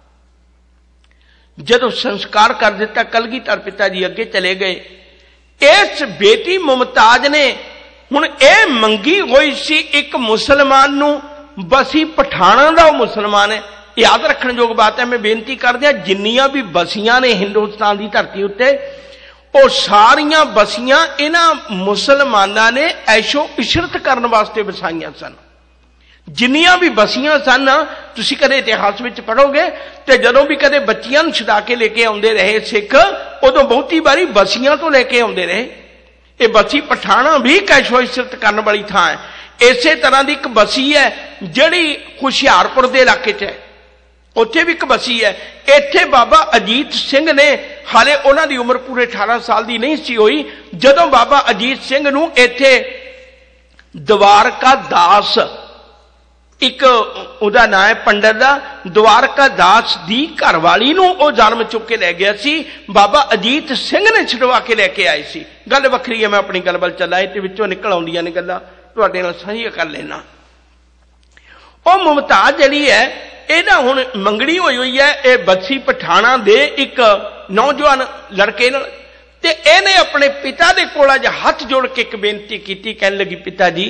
जदों संस्कार कर दिता, कलगीधर पिता जी अगे चले गए। इस बेटी मुमताज ने हुण यह मंगी हुई सी एक मुसलमान नूं, बसी पठाणा दा मुसलमान है। याद रखने जोग बात है, मैं बेनती कर दिया, जिन्नियां भी बसियां ने हिंदुस्तान की धरती उत्ते, वो सारियां बसियां इन्हां मुसलमानां ने ऐशो इशरत करने वास्ते बसाइयां सन। जिन्नियां भी बसियां सन, तुसीं कदे इतिहास विच पढ़ोगे तो जदों भी कदे बच्चियां नूं छुड़ा के लेके आउंदे रहे सिख, उदों बहुती बारी बसियां तो लेके आउंदे रहे। ये बसी पठाणा भी कैशो इशरत करने वाली थां है। इसे तरह की एक बसी है जिहड़ी हुशियारपुर के इलाके च है, उत्थे भी एक बसी है। इत्थे बाबा अजीत सिंह ने, हाले उन्हां दी उम्र पूरे 18 साल की नहीं सी हुई, जदों बाबा अजीत सिंह नूं इत्थे द्वारका दास, एक उहदा नाम है पंडित दा, द्वारका दास दी घरवाली नूं ओ जन्म चुक के लै गया सी, बाबा अजीत सिंह ने छुड़वा के लैके आए सी। गल वखरी है, मैं अपनी गल वल चला, ते विचों निकल आउंदियां ने गल्लां, तुहाडे नाल साझी कर लेना। ओ मुमताज जिहड़ी है, इहदा हुण मंगणी होई हुई है, ये बसी पठाणा दे एक नौजवान लड़के नाल, ते इहने अपने पिता दे कोल अज हथ जोड़ के एक बेनती की, कहण लगी पिता जी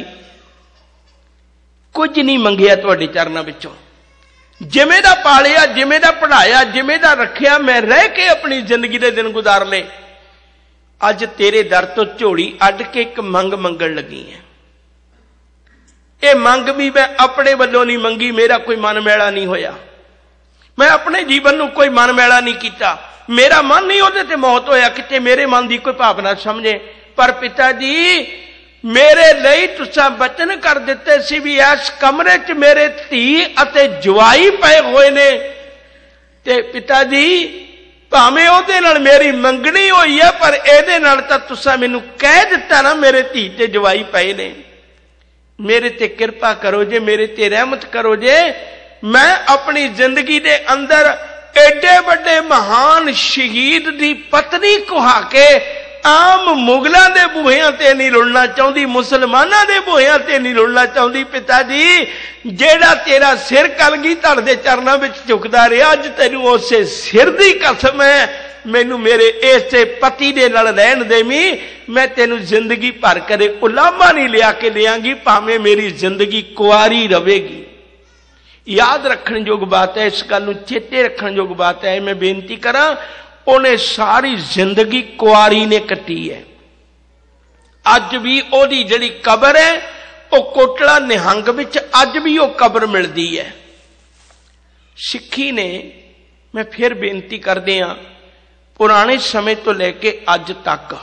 कुछ नहीं मंगिया तुहाडे चरनां विचों, जिवें दा पालिया, जिवें दा पढ़ाया, जिवें दा रखिया, मैं रह के अपनी जिंदगी दे दिन गुजार ले। अज तेरे दर तो झोली अड्ड के एक मंग मंगण लगी है। ये मंग भी मैं अपने वल्लों नहीं मंगी, मेरा कोई मन मैला नहीं होया, मैं अपने जीवन नूं कोई मन मैला नहीं कीता, मेरा मन नहीं उहदे ते मौत होया किते मेरे मन की कोई भावना समझे। पर पिता जी मेरे लिए तुसां बचन कर दिते सी भी इस कमरे च मेरे धी अते जवाई पए हुए ने, ते पिता जी भावें ਉਹਦੇ ਨਾਲ मेरी मंगनी हुई है, पर ਇਹਦੇ ਨਾਲ ਤਾਂ तुसां मैनू कह दिता ना मेरे धी ते जवाई पए ने, मेरे ते कृपा करो जे, मेरे ते रहमत करो जे। मैं अपनी जिंदगी दे अंदर एडे बड़े महान शहीद दी पत्नी कुहा के आम मुगलों के बूहियां ते नहीं रुलना चाहती, मुसलमानों के बूहियां ते नहीं रुलना चाहती। पिता जी, जेड़ा तेरा सिर कलगीधर दे चरणों में झुकदा रहा, अज तेनू उसे सिर दी कसम है, मैनू मेरे इसे पति दे नाल रहन देवी, मैं तेनू जिंदगी भर कदे उलामा नहीं लिया के देंगी, भावें मेरी जिंदगी कुआरी रहेगी। याद रखने योग बात है, इस गल चेते रखने योग बात है। मैं बेनती करा, उन्हें सारी जिंदगी कुआरी ने कटी है। अज भी ओदी जिहड़ी कबर है वो कोटला निहंग विच अज भी वो कबर मिलती है। सिक्खी ने, मैं फिर बेनती करदे हां, पुराने समय तो लैके अज तक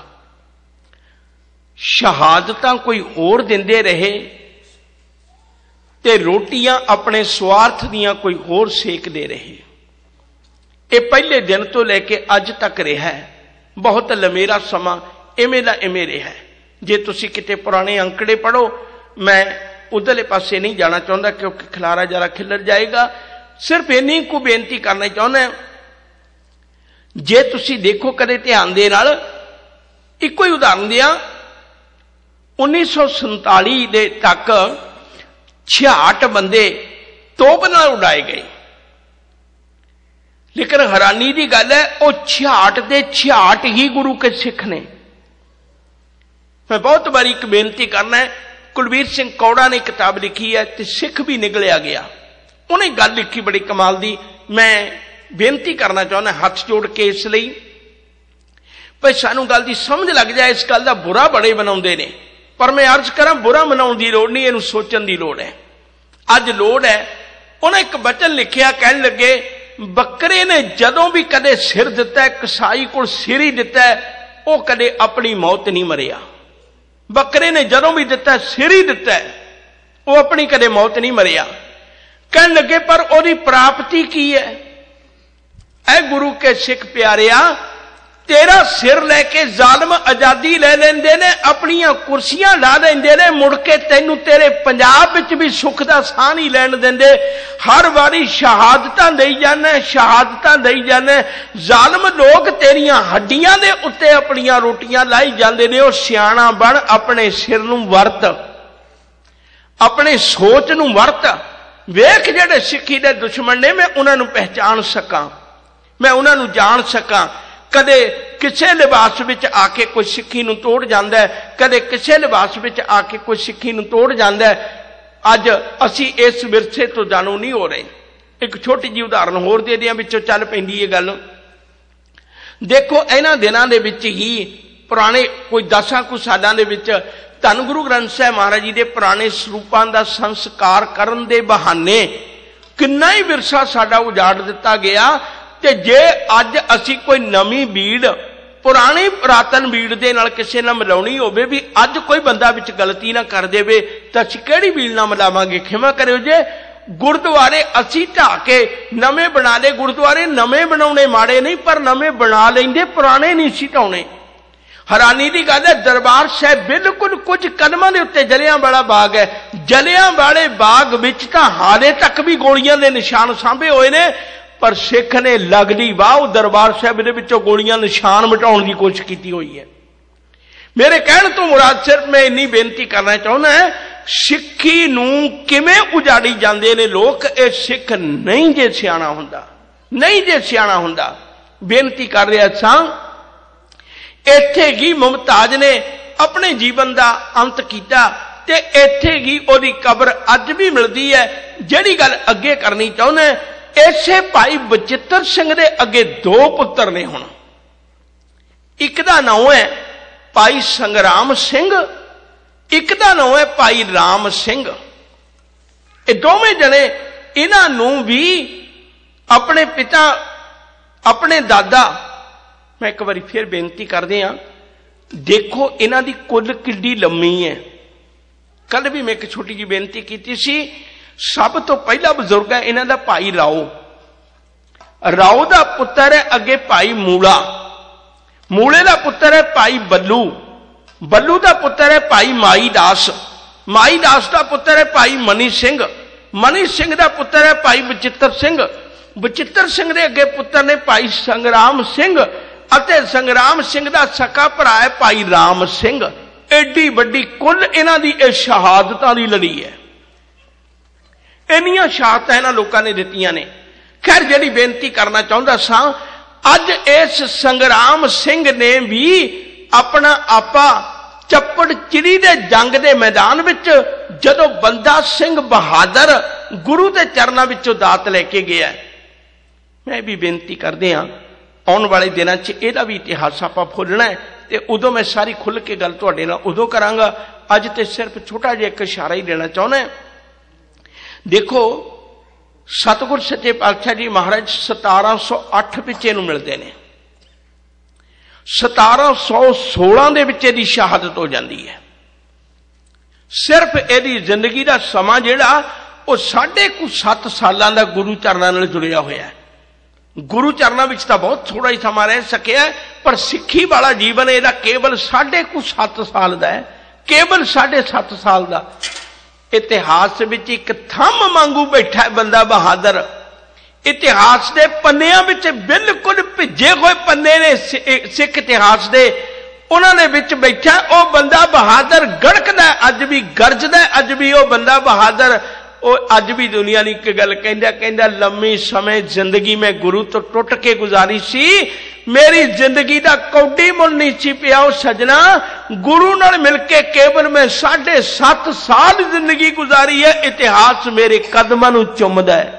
शहादतां कोई होर दिंदे रहे ते रोटियां अपने स्वार्थ दियां कोई होर सेकदे रहे। ये पहले दिन तो लैके अज तक रहा है, बहुत लमेरा समा इवें दा इवें रहा है। जे तुसी किते पुराने अंकड़े पढ़ो, मैं उधरले पासे नहीं जाना चाहता क्योंकि खिलारा जरा खिलर जाएगा। सिर्फ इन्नी को बेनती करना चाहना, जे तुसी देखो कदे ध्यान दे नाल, इको ही उदाहरण दिया, 1947 दे तक 66 बंदे तोप नाल उड़ाए गए। लेकिन हैरानी की गल है, वो 66 के 66 ही गुरु के सिख ने। मैं बहुत बारी एक बेनती करना है, कुलवीर सिंह कौड़ा ने किताब लिखी है तो सिख भी निकलिया गया, उन्हें गल लिखी बड़ी कमाल दी। मैं बेनती करना चाहना हाथ जोड़ के इसलिए, भाई सानू गल की समझ लग जाए, इस गल का बुरा बड़े बनाते ने, पर मैं अर्ज करा बुरा मनाने की लोड़ नहीं, इनू सोचने की लोड़ है। अज लोड़ है। उन्हें एक वचन लिखिया, कह लगे बकरे ने जदों भी कदे सिर दिता है, कसाई को सिर ही दिता है, वह कदे अपनी मौत नहीं मरिया। बकरे ने जदों भी दिता है, सिर ही दिता है, वह अपनी कदे मौत नहीं मरिया। कह लगे पर ओदी प्राप्ति की है? ऐ गुरु के सिख प्यारिया, तेरा सिर लैके जालम आजादी ले लेंदे ने, अपनियां कुर्सियां ला लेंदे ने, मुड़ के तैनू तेरे पंजाब विच भी सुख दा साह नहीं लैण देंदे। हर बारी शहादतां देई जाने, शहादतां देई जाने। जालम लोग तेरियां हड्डियां दे उत्ते अपनियां रोटियां लाई जांदे ने। ओ सियाणा बन, अपने सिर नूं वरत, अपने सोच नूं वरत। वेख जिहड़े सिक्खी दे दुश्मन ने, मैं उन्हां नूं पहचान सकां, मैं उन्हां नूं जान सकां। कदे किसे लिबास विच आके कोई सिक्खी नूं तोड़ जांदा है, कदे किसे लिबास विच आके कोई सिक्खी नूं तोड़ जांदा है। अज असी इस विरसे तो जाणू नहीं हो रहे। एक छोटी जी उदाहरण होर दे दियां, विचों चल पैंदी है गल। देखो इन्हां दिनां दे विच ही पुराने कोई 10 कुछ सालां दे विच धन गुरु ग्रंथ साहिब महाराज जी दे पुराने सरूपां दा संस्कार करन दे बहाने किन्ना ही विरसा साडा उजाड़ दिता गया। ते जे अज असी कोई नवी बीड़ पुरानी पुरातन बीड़ दे नाल किसे नाल मिलाउणी होवे, भी अज कोई बंदा विच गलती ना कर देवे, तां असी किहड़ी बीड़ नाल मिलावांगे? खिमा करियो जे। गुरुद्वारे असी ढा के नवे बना ले। गुरुद्वारे नवे बनाउणे माड़े नहीं, पर नवे बना लैंदे, पुराने नहीं सी ढाउणे। हैरानी की गल है, दरबार साहिब बिल्कुल कुछ कदमां दे उत्ते जलियांवाला बाग है। जलियांवाले बाग विच तां हाले तक भी गोलियां दे निशान सांभे होए ने, पर सिख ने लगदी वाह दरबार साहिब दे विचों गोलियां निशान मिटाउण की कोशिश की हुई है। मेरे कहण तो मुराद सिर्फ मैं इन्नी बेनती करना चाहुंदा है, सिक्खी नूं किवें उजाड़ी जांदे ने लोग। ये सिख नहीं जे सियाणा हुंदा, नहीं जे सियाणा हुंदा। बेनती कर रहा सां, इत्थे ही मुमताज ने अपने जीवन का अंत किया, ते इत्थे ही ओदी कबर अज भी मिलती है। जिहड़ी गल अगे करनी चाहुंदा है, इसे भाई बचित्र सिंह दे अगे 2 पुत्र ने। हुण एक दा नाम है भाई संग्राम सिंह, एक दा नाम है भाई राम सिंह। ये दोवें जने इन्हां नूं भी अपने पिता अपने दादा, मैं एक बारी फिर बेनती करदे हां, देखो इन्हां दी कुल किड्डी लम्मी है। कल भी मैं एक छोटी जी बेनती की सी, सब तो पहला बजुर्ग है इन्हां दा भाई राओ। राव का पुत्र है अगे भाई मूला, मूले का पुत्र है भाई बल्लू, बल्लू का पुत्र है भाई माई दास, माई दास का पुत्र है भाई मनी सिंह, मनी सिंह का पुत्र है भाई बचित्र सिंह, बचित्र सिंह के अगे पुत्र ने भाई संग्राम सिंह, अते संग्राम सिंह का सका भरा है भाई राम सिंह। एडी वड्डी कुल इन्हां दी शहादतां दी लड़ी है। इन्नियां शहादतां इन्हां लोकां ने दित्तियां ने। खैर जिहड़ी बेनती करना चाहुंदा सां, अज इस संग्राम सिंह ने भी अपना आपा चप्पड़ चिड़ी दे जंग दे मैदान विच जदों बंदा सिंह बहादुर गुरु के चरणों विचों दात लैके गया, मैं भी बेनती करदे हां आने वाले दिनों च इहदा भी इतिहास आपां फुलना है ते उदों मैं सारी खुल के गल तुहाडे नाल उदों करांगा। अज ते सिर्फ छोटा जिहा एक इशारा ही देना चाहुंदा। देखो सतगुर सच्चे पातशाह जी महाराज 1708 विच इहनूं मिलदे ने, 1716 दे विच इहदी शहादत हो जाती है। सिर्फ इहदी जिंदगी का समा जिहड़ा वो 7.5 सालां दा गुरु चरणां नाल जुड़िया होया है। गुरु चरणों में तो बहुत थोड़ा ही समा रह सकिया, पर सिक्खी वाला जीवन यह केवल 7.5 साल का है, केवल 7.5 साल का। इतिहास में एक थंम वांगू बैठा है बंदा बहादुर, इतिहास के पन्नियां बिल्कुल भिजे हुए पन्ने ने सिख इतिहास के, उन्होंने बैठा वह बंदा बहादुर गड़कदा, अज भी गरजदा, अज भी वह बंदा बहादुर। अज भी दुनिया ने एक गल कहंदा लम्मी समय जिंदगी में गुरु तो टुट के गुजारी सी, मेरी जिंदगी का कौडी मुल नहीं सी पिया सजना, गुरु नाल मिलके केवल मैं 7.5 साल जिंदगी गुजारी है। इतिहास मेरे कदमां नूं चुमदा है,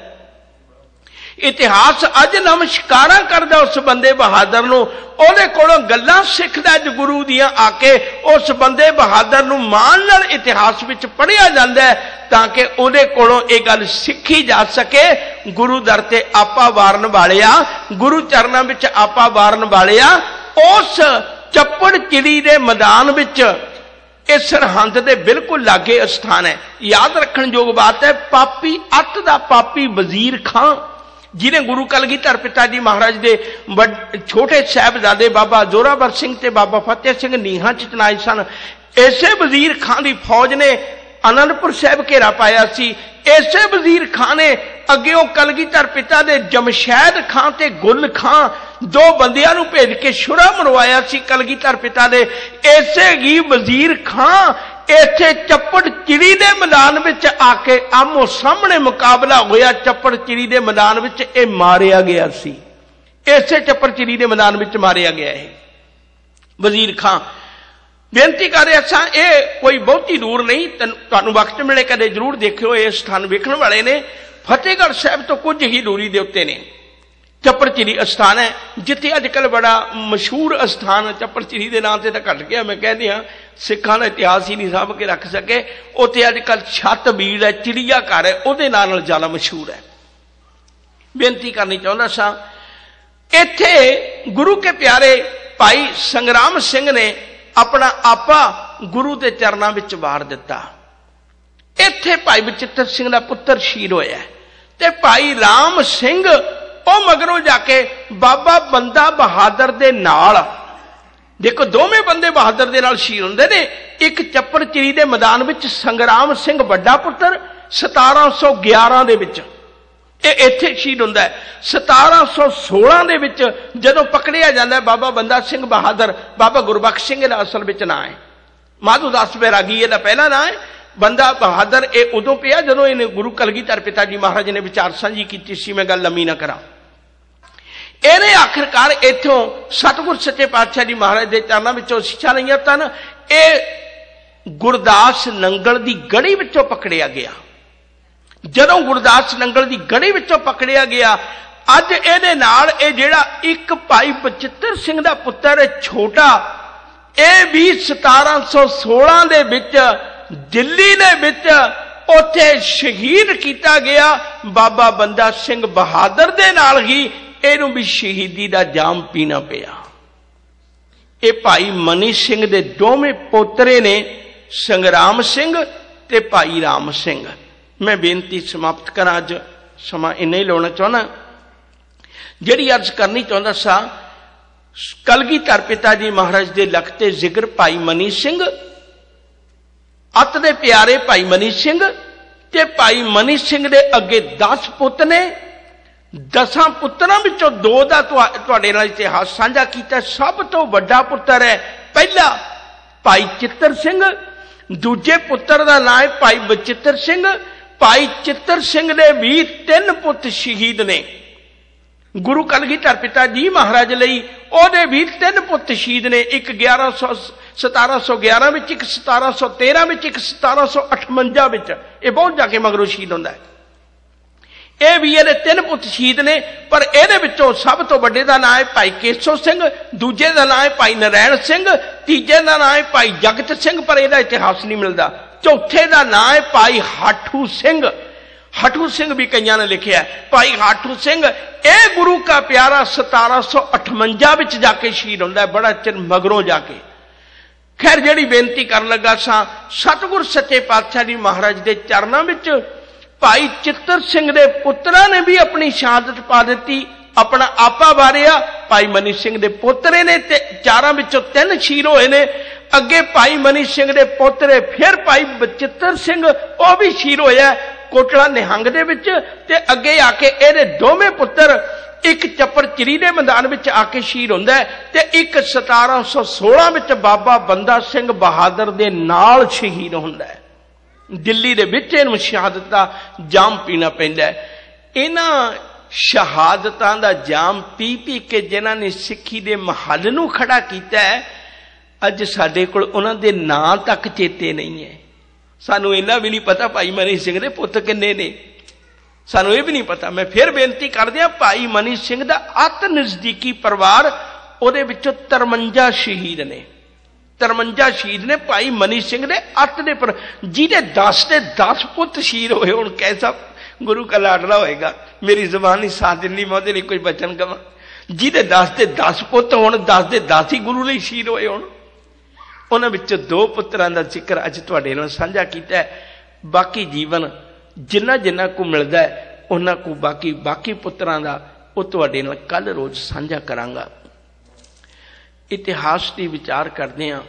इतिहास अज नमस्कारा करदा उस बंदे बहादुर नूं, उहदे कोलों गल्लां सिखदा अज गुरु दियां आके, उस बंदे बहादुर नूं मान नाल इतिहास विच पढ़िया जांदा है ताकि उहदे कोलों इह गल सिखी जा सके। गुरु दर ते आपा वारन वालिया, गुरु चरणां विच आपा वारन वालिया, उस चप्पड़ चिड़ी दे मैदान विच इस सरहंद दे बिल्कुल लागे स्थान है। याद रखण योग बात है, पापी अत दा पापी वजीर खां, जिन्हें गुरु कलगीधर पिता जी महाराज दे छोटे साहिबजादे बाबा जोरावर सिंह ते बाबा फतेह सिंह नीहां च चनाए सन। इसे वजीर खां दी फौज ने आनंदपुर साहिब घेरा पाया सी। इसे वजीर खां ने अगे वो कलगीधर पिता दे जमशैद खां ते गुल खां दो बंदियां नूं भेज के शुरा मरवाया सी कलगीधर पिता दे। इसे ही वजीर खां इत्थे चप्पड़ चिड़ी दे मैदान विच आके आमो सामने मुकाबला होया, चप्पड़ चिड़ी दे मैदान विच ए मारिया गया सी, इसे चप्पड़ चिड़ी दे मैदान विच मारिया गया है वजीर खां। बेनती कर रहे असां, ये कोई बहुती दूर नहीं, तुहानूं वक्त मिले कदे जरूर देखियो, ये स्थान वेखण वाले ने। फतेहगढ़ साहब तो कुछ ही दूरी दे उत्ते ने चप्पड़ चिड़ी स्थान है, जिथे अजकल बड़ा मशहूर स्थान चप्पड़ चिड़ी के नाम से तो घट गया, मैं कहती हाँ सिखा का इतिहास ही नहीं साहब के रख सके। उत्थे अजकल छत बीड़ है, चिड़िया घर है, उहदे नाल ज्यादा मशहूर है। बेनती करनी चाहुंदा सां, इत्थे गुरु के प्यारे भाई संग्राम सिंह ने अपना आपा गुरु के चरणों विच वार दिता। इत्थे भाई बचित्र सिंह का पुत्र शहीद होया ते भाई राम सिंह ਉਹ मगरों जाके बाबा बंदा बहादुर दे नाल, देखो दोवें बंदे बहादुर दे नाल शहीद हुंदे ने। एक चप्पड़ चिड़ी दे मैदान विच संग्राम सिंह वड्डा पुत्र 1711 दे विच इत्थे शहीद हुंदा है। 1716 दे विच जदों पकड़िया जांदा है बाबा बंदा सिंह बहादुर, बाबा गुरबख्श सिंह दा असल विच नाम है, माधोदास बैरागी इहदा पहला नाम है। बंदा बहादुर ये उदों पिया जदों इन्हें गुरु कलगीधर पिता जी महाराज ने विचार सांझी की सी, मैं गल लम्मी ना करा। इन्हें आखिरकार इत्थों सतगुर सच्चे पातशाह जी महाराज के चरणों विचों शिक्षा लईआं तन। ये गुरदास नंगल की गढ़ी विचों पकड़िया गया। जदों गुरदास नंगल की गढ़ी विचों पकड़िया गया, अज इहदे नाल इह जिहड़ा एक भाई बचित्र सिंह दा पुत्र है छोटा, यह भी 1716 दे विच दिल्ली दे विच उत्थे शहीद किया गया। बाबा बंदा सिंह बहादुर दे नाल ही इहनूं भी शहीदी दा जाम पीना पिया। ये भाई मनी सिंह दे दोवें पोतरे ने, संग्राम सिंह ते भाई राम सिंह। मैं बेनती समाप्त करा, अज समा इन्ना ही लाउणा चाहुंदा। ਜਿਹੜੀ अर्ज करनी चाहता सा, कलगीधर पिता जी महाराज के लखते जिगर भाई मनी सिंह, अत दे प्यारे भाई मनी सिंह ते भाई मनी सिंह दे अगे 10 पुत ने। 10 पुत्रां विचों 2 दा तुहाडे नाल इतिहास साझा कीता। सब तो वड्डा पुत्र है पहला भाई चित्तर सिंह, दूजे पुत्र का नाम है भाई बचित्र सिंह। भाई चित्तर सिंह दे भी 3 पुत शहीद ने। गुरु कलगीधर पिता जी महाराज लई ओहदे भी 3 पुत शहीद ने। एक 1711 विच, एक 1713 विच, एक 1758 विच। ये बहुत जाके मगरों शहीद होंदा है। यह भी ये 3 पुत शहीद ने। पर ये सब तो वड्डे का नाम है भाई केसो सिंह, दूजे का नाम है भाई नारायण सिंह, तीजे का नाम है भाई जगत सिंह, पर यह इतिहास नहीं मिलता। चौथे का नाम है भाई हाठू सिंह। हाठू सिंह भी कईयां ने लिखा है। भाई हाठू सिंह यह गुरु का प्यारा 1758 विच जाके शहीद होंदा है, बड़ा चिर मगरों जाके। खैर जिहड़ी बेनती कर लगा सा, सतगुर सच्चे पातशाह जी महाराज के चरणों विच भाई चित्तर सिंह दे पुत्रां ने भी अपनी शहादत पा दी, अपना आपा वारिया। भाई मनी सिंह दे पोतरे ने ते 4 विचों 3 शहीद होए ने। अगे भाई मनी सिंह दे पोतरे, फिर भाई बचित्र सिंह वह भी शहीद होया कोटला निहंग दे विच। ते अगे आके इहदे दोवें पुत्र, एक चप्पर चिरी दे मैदान विच आके शहीद हुंदा है ते एक 1716 विच बाबा बंदा सिंह बहादुर दे नाल शहीद हुंदा है। दिल्ली दे विच इहनूं शहादत दा जाम पीना पैंदा है। इन्हां शहादतां दा जाम पी पी के जिन्हां ने सिੱਖੀ दे महल नूं खड़ा कीता है, अज साडे कोल उन्हां दे नां तक चेते नहीं है। सानू इन्ना भी नहीं पता भाई मनी सिंह दे पुत किन्ने ने, सानू ये भी नहीं पता। मैं फिर बेनती कर दिया, भाई मनी सिंह दा अत नजदीकी परिवार, उहदे विचों 53 शहीद ने। 53 शहीद ने भाई मनी सिंह दे अत दे पर, जिहदे 10 दे 10 पुत शहीद होए। हुण कैसा गुरु का लाडला होएगा। मेरी जबान नहीं साथ दिंदी, मैं उहदे लई कोई बचन कवां। जिहदे 10 दे 10 पुत होण, 10 दे 10 ही गुरु लई शहीद होए होण। उन्हां विच 2 पुत्रां दा जिक्र अज तुहाडे नाल साझा कीता है। बाकी जीवन जिन्ना जिन्ना को मिलता है उन्हां को बाकी पुत्रां दा वो तुहाडे नाल कल रोज साझा करांगा। इतिहास की विचार करते हैं,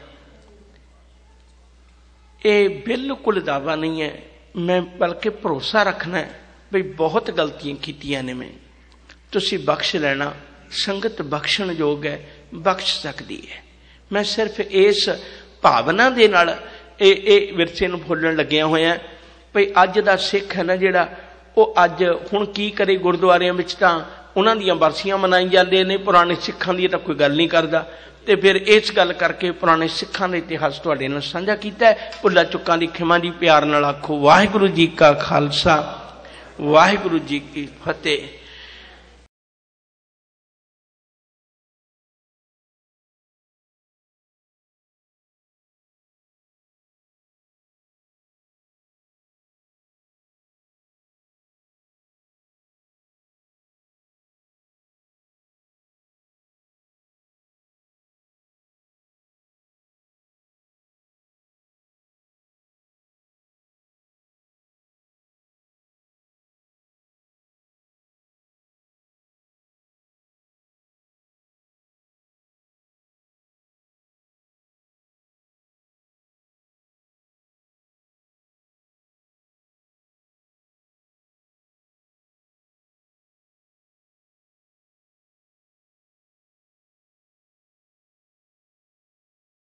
ये बिल्कुल दावा नहीं है, मैं बल्कि भरोसा रखना है भी बहुत गलतियां कीतियां ने मैं। तुसीं बख्श लेना, संगत बख्शण योग है, बख्श सकती है। मैं सिर्फ इस भावना दे नाल विरसे नूं फुल्लण लग्या होया भई अज दा सिख है ना जिहड़ा, वो अज हुण की करे, गुरुद्वारियां विच तां उन्हां दीयां बरसियां मनाई जांदे ने, पुराने सिखां दी तां कोई गल नहीं करदा। ते फिर इस गल करके पुराने सिखां दा इतिहास तुहाडे नाल साझा कीता है। भुल्लां चुक्कां दी खिमा जी प्यार नाल आखो वाहिगुरू जी का खालसा वाहिगुरू जी की फतेह।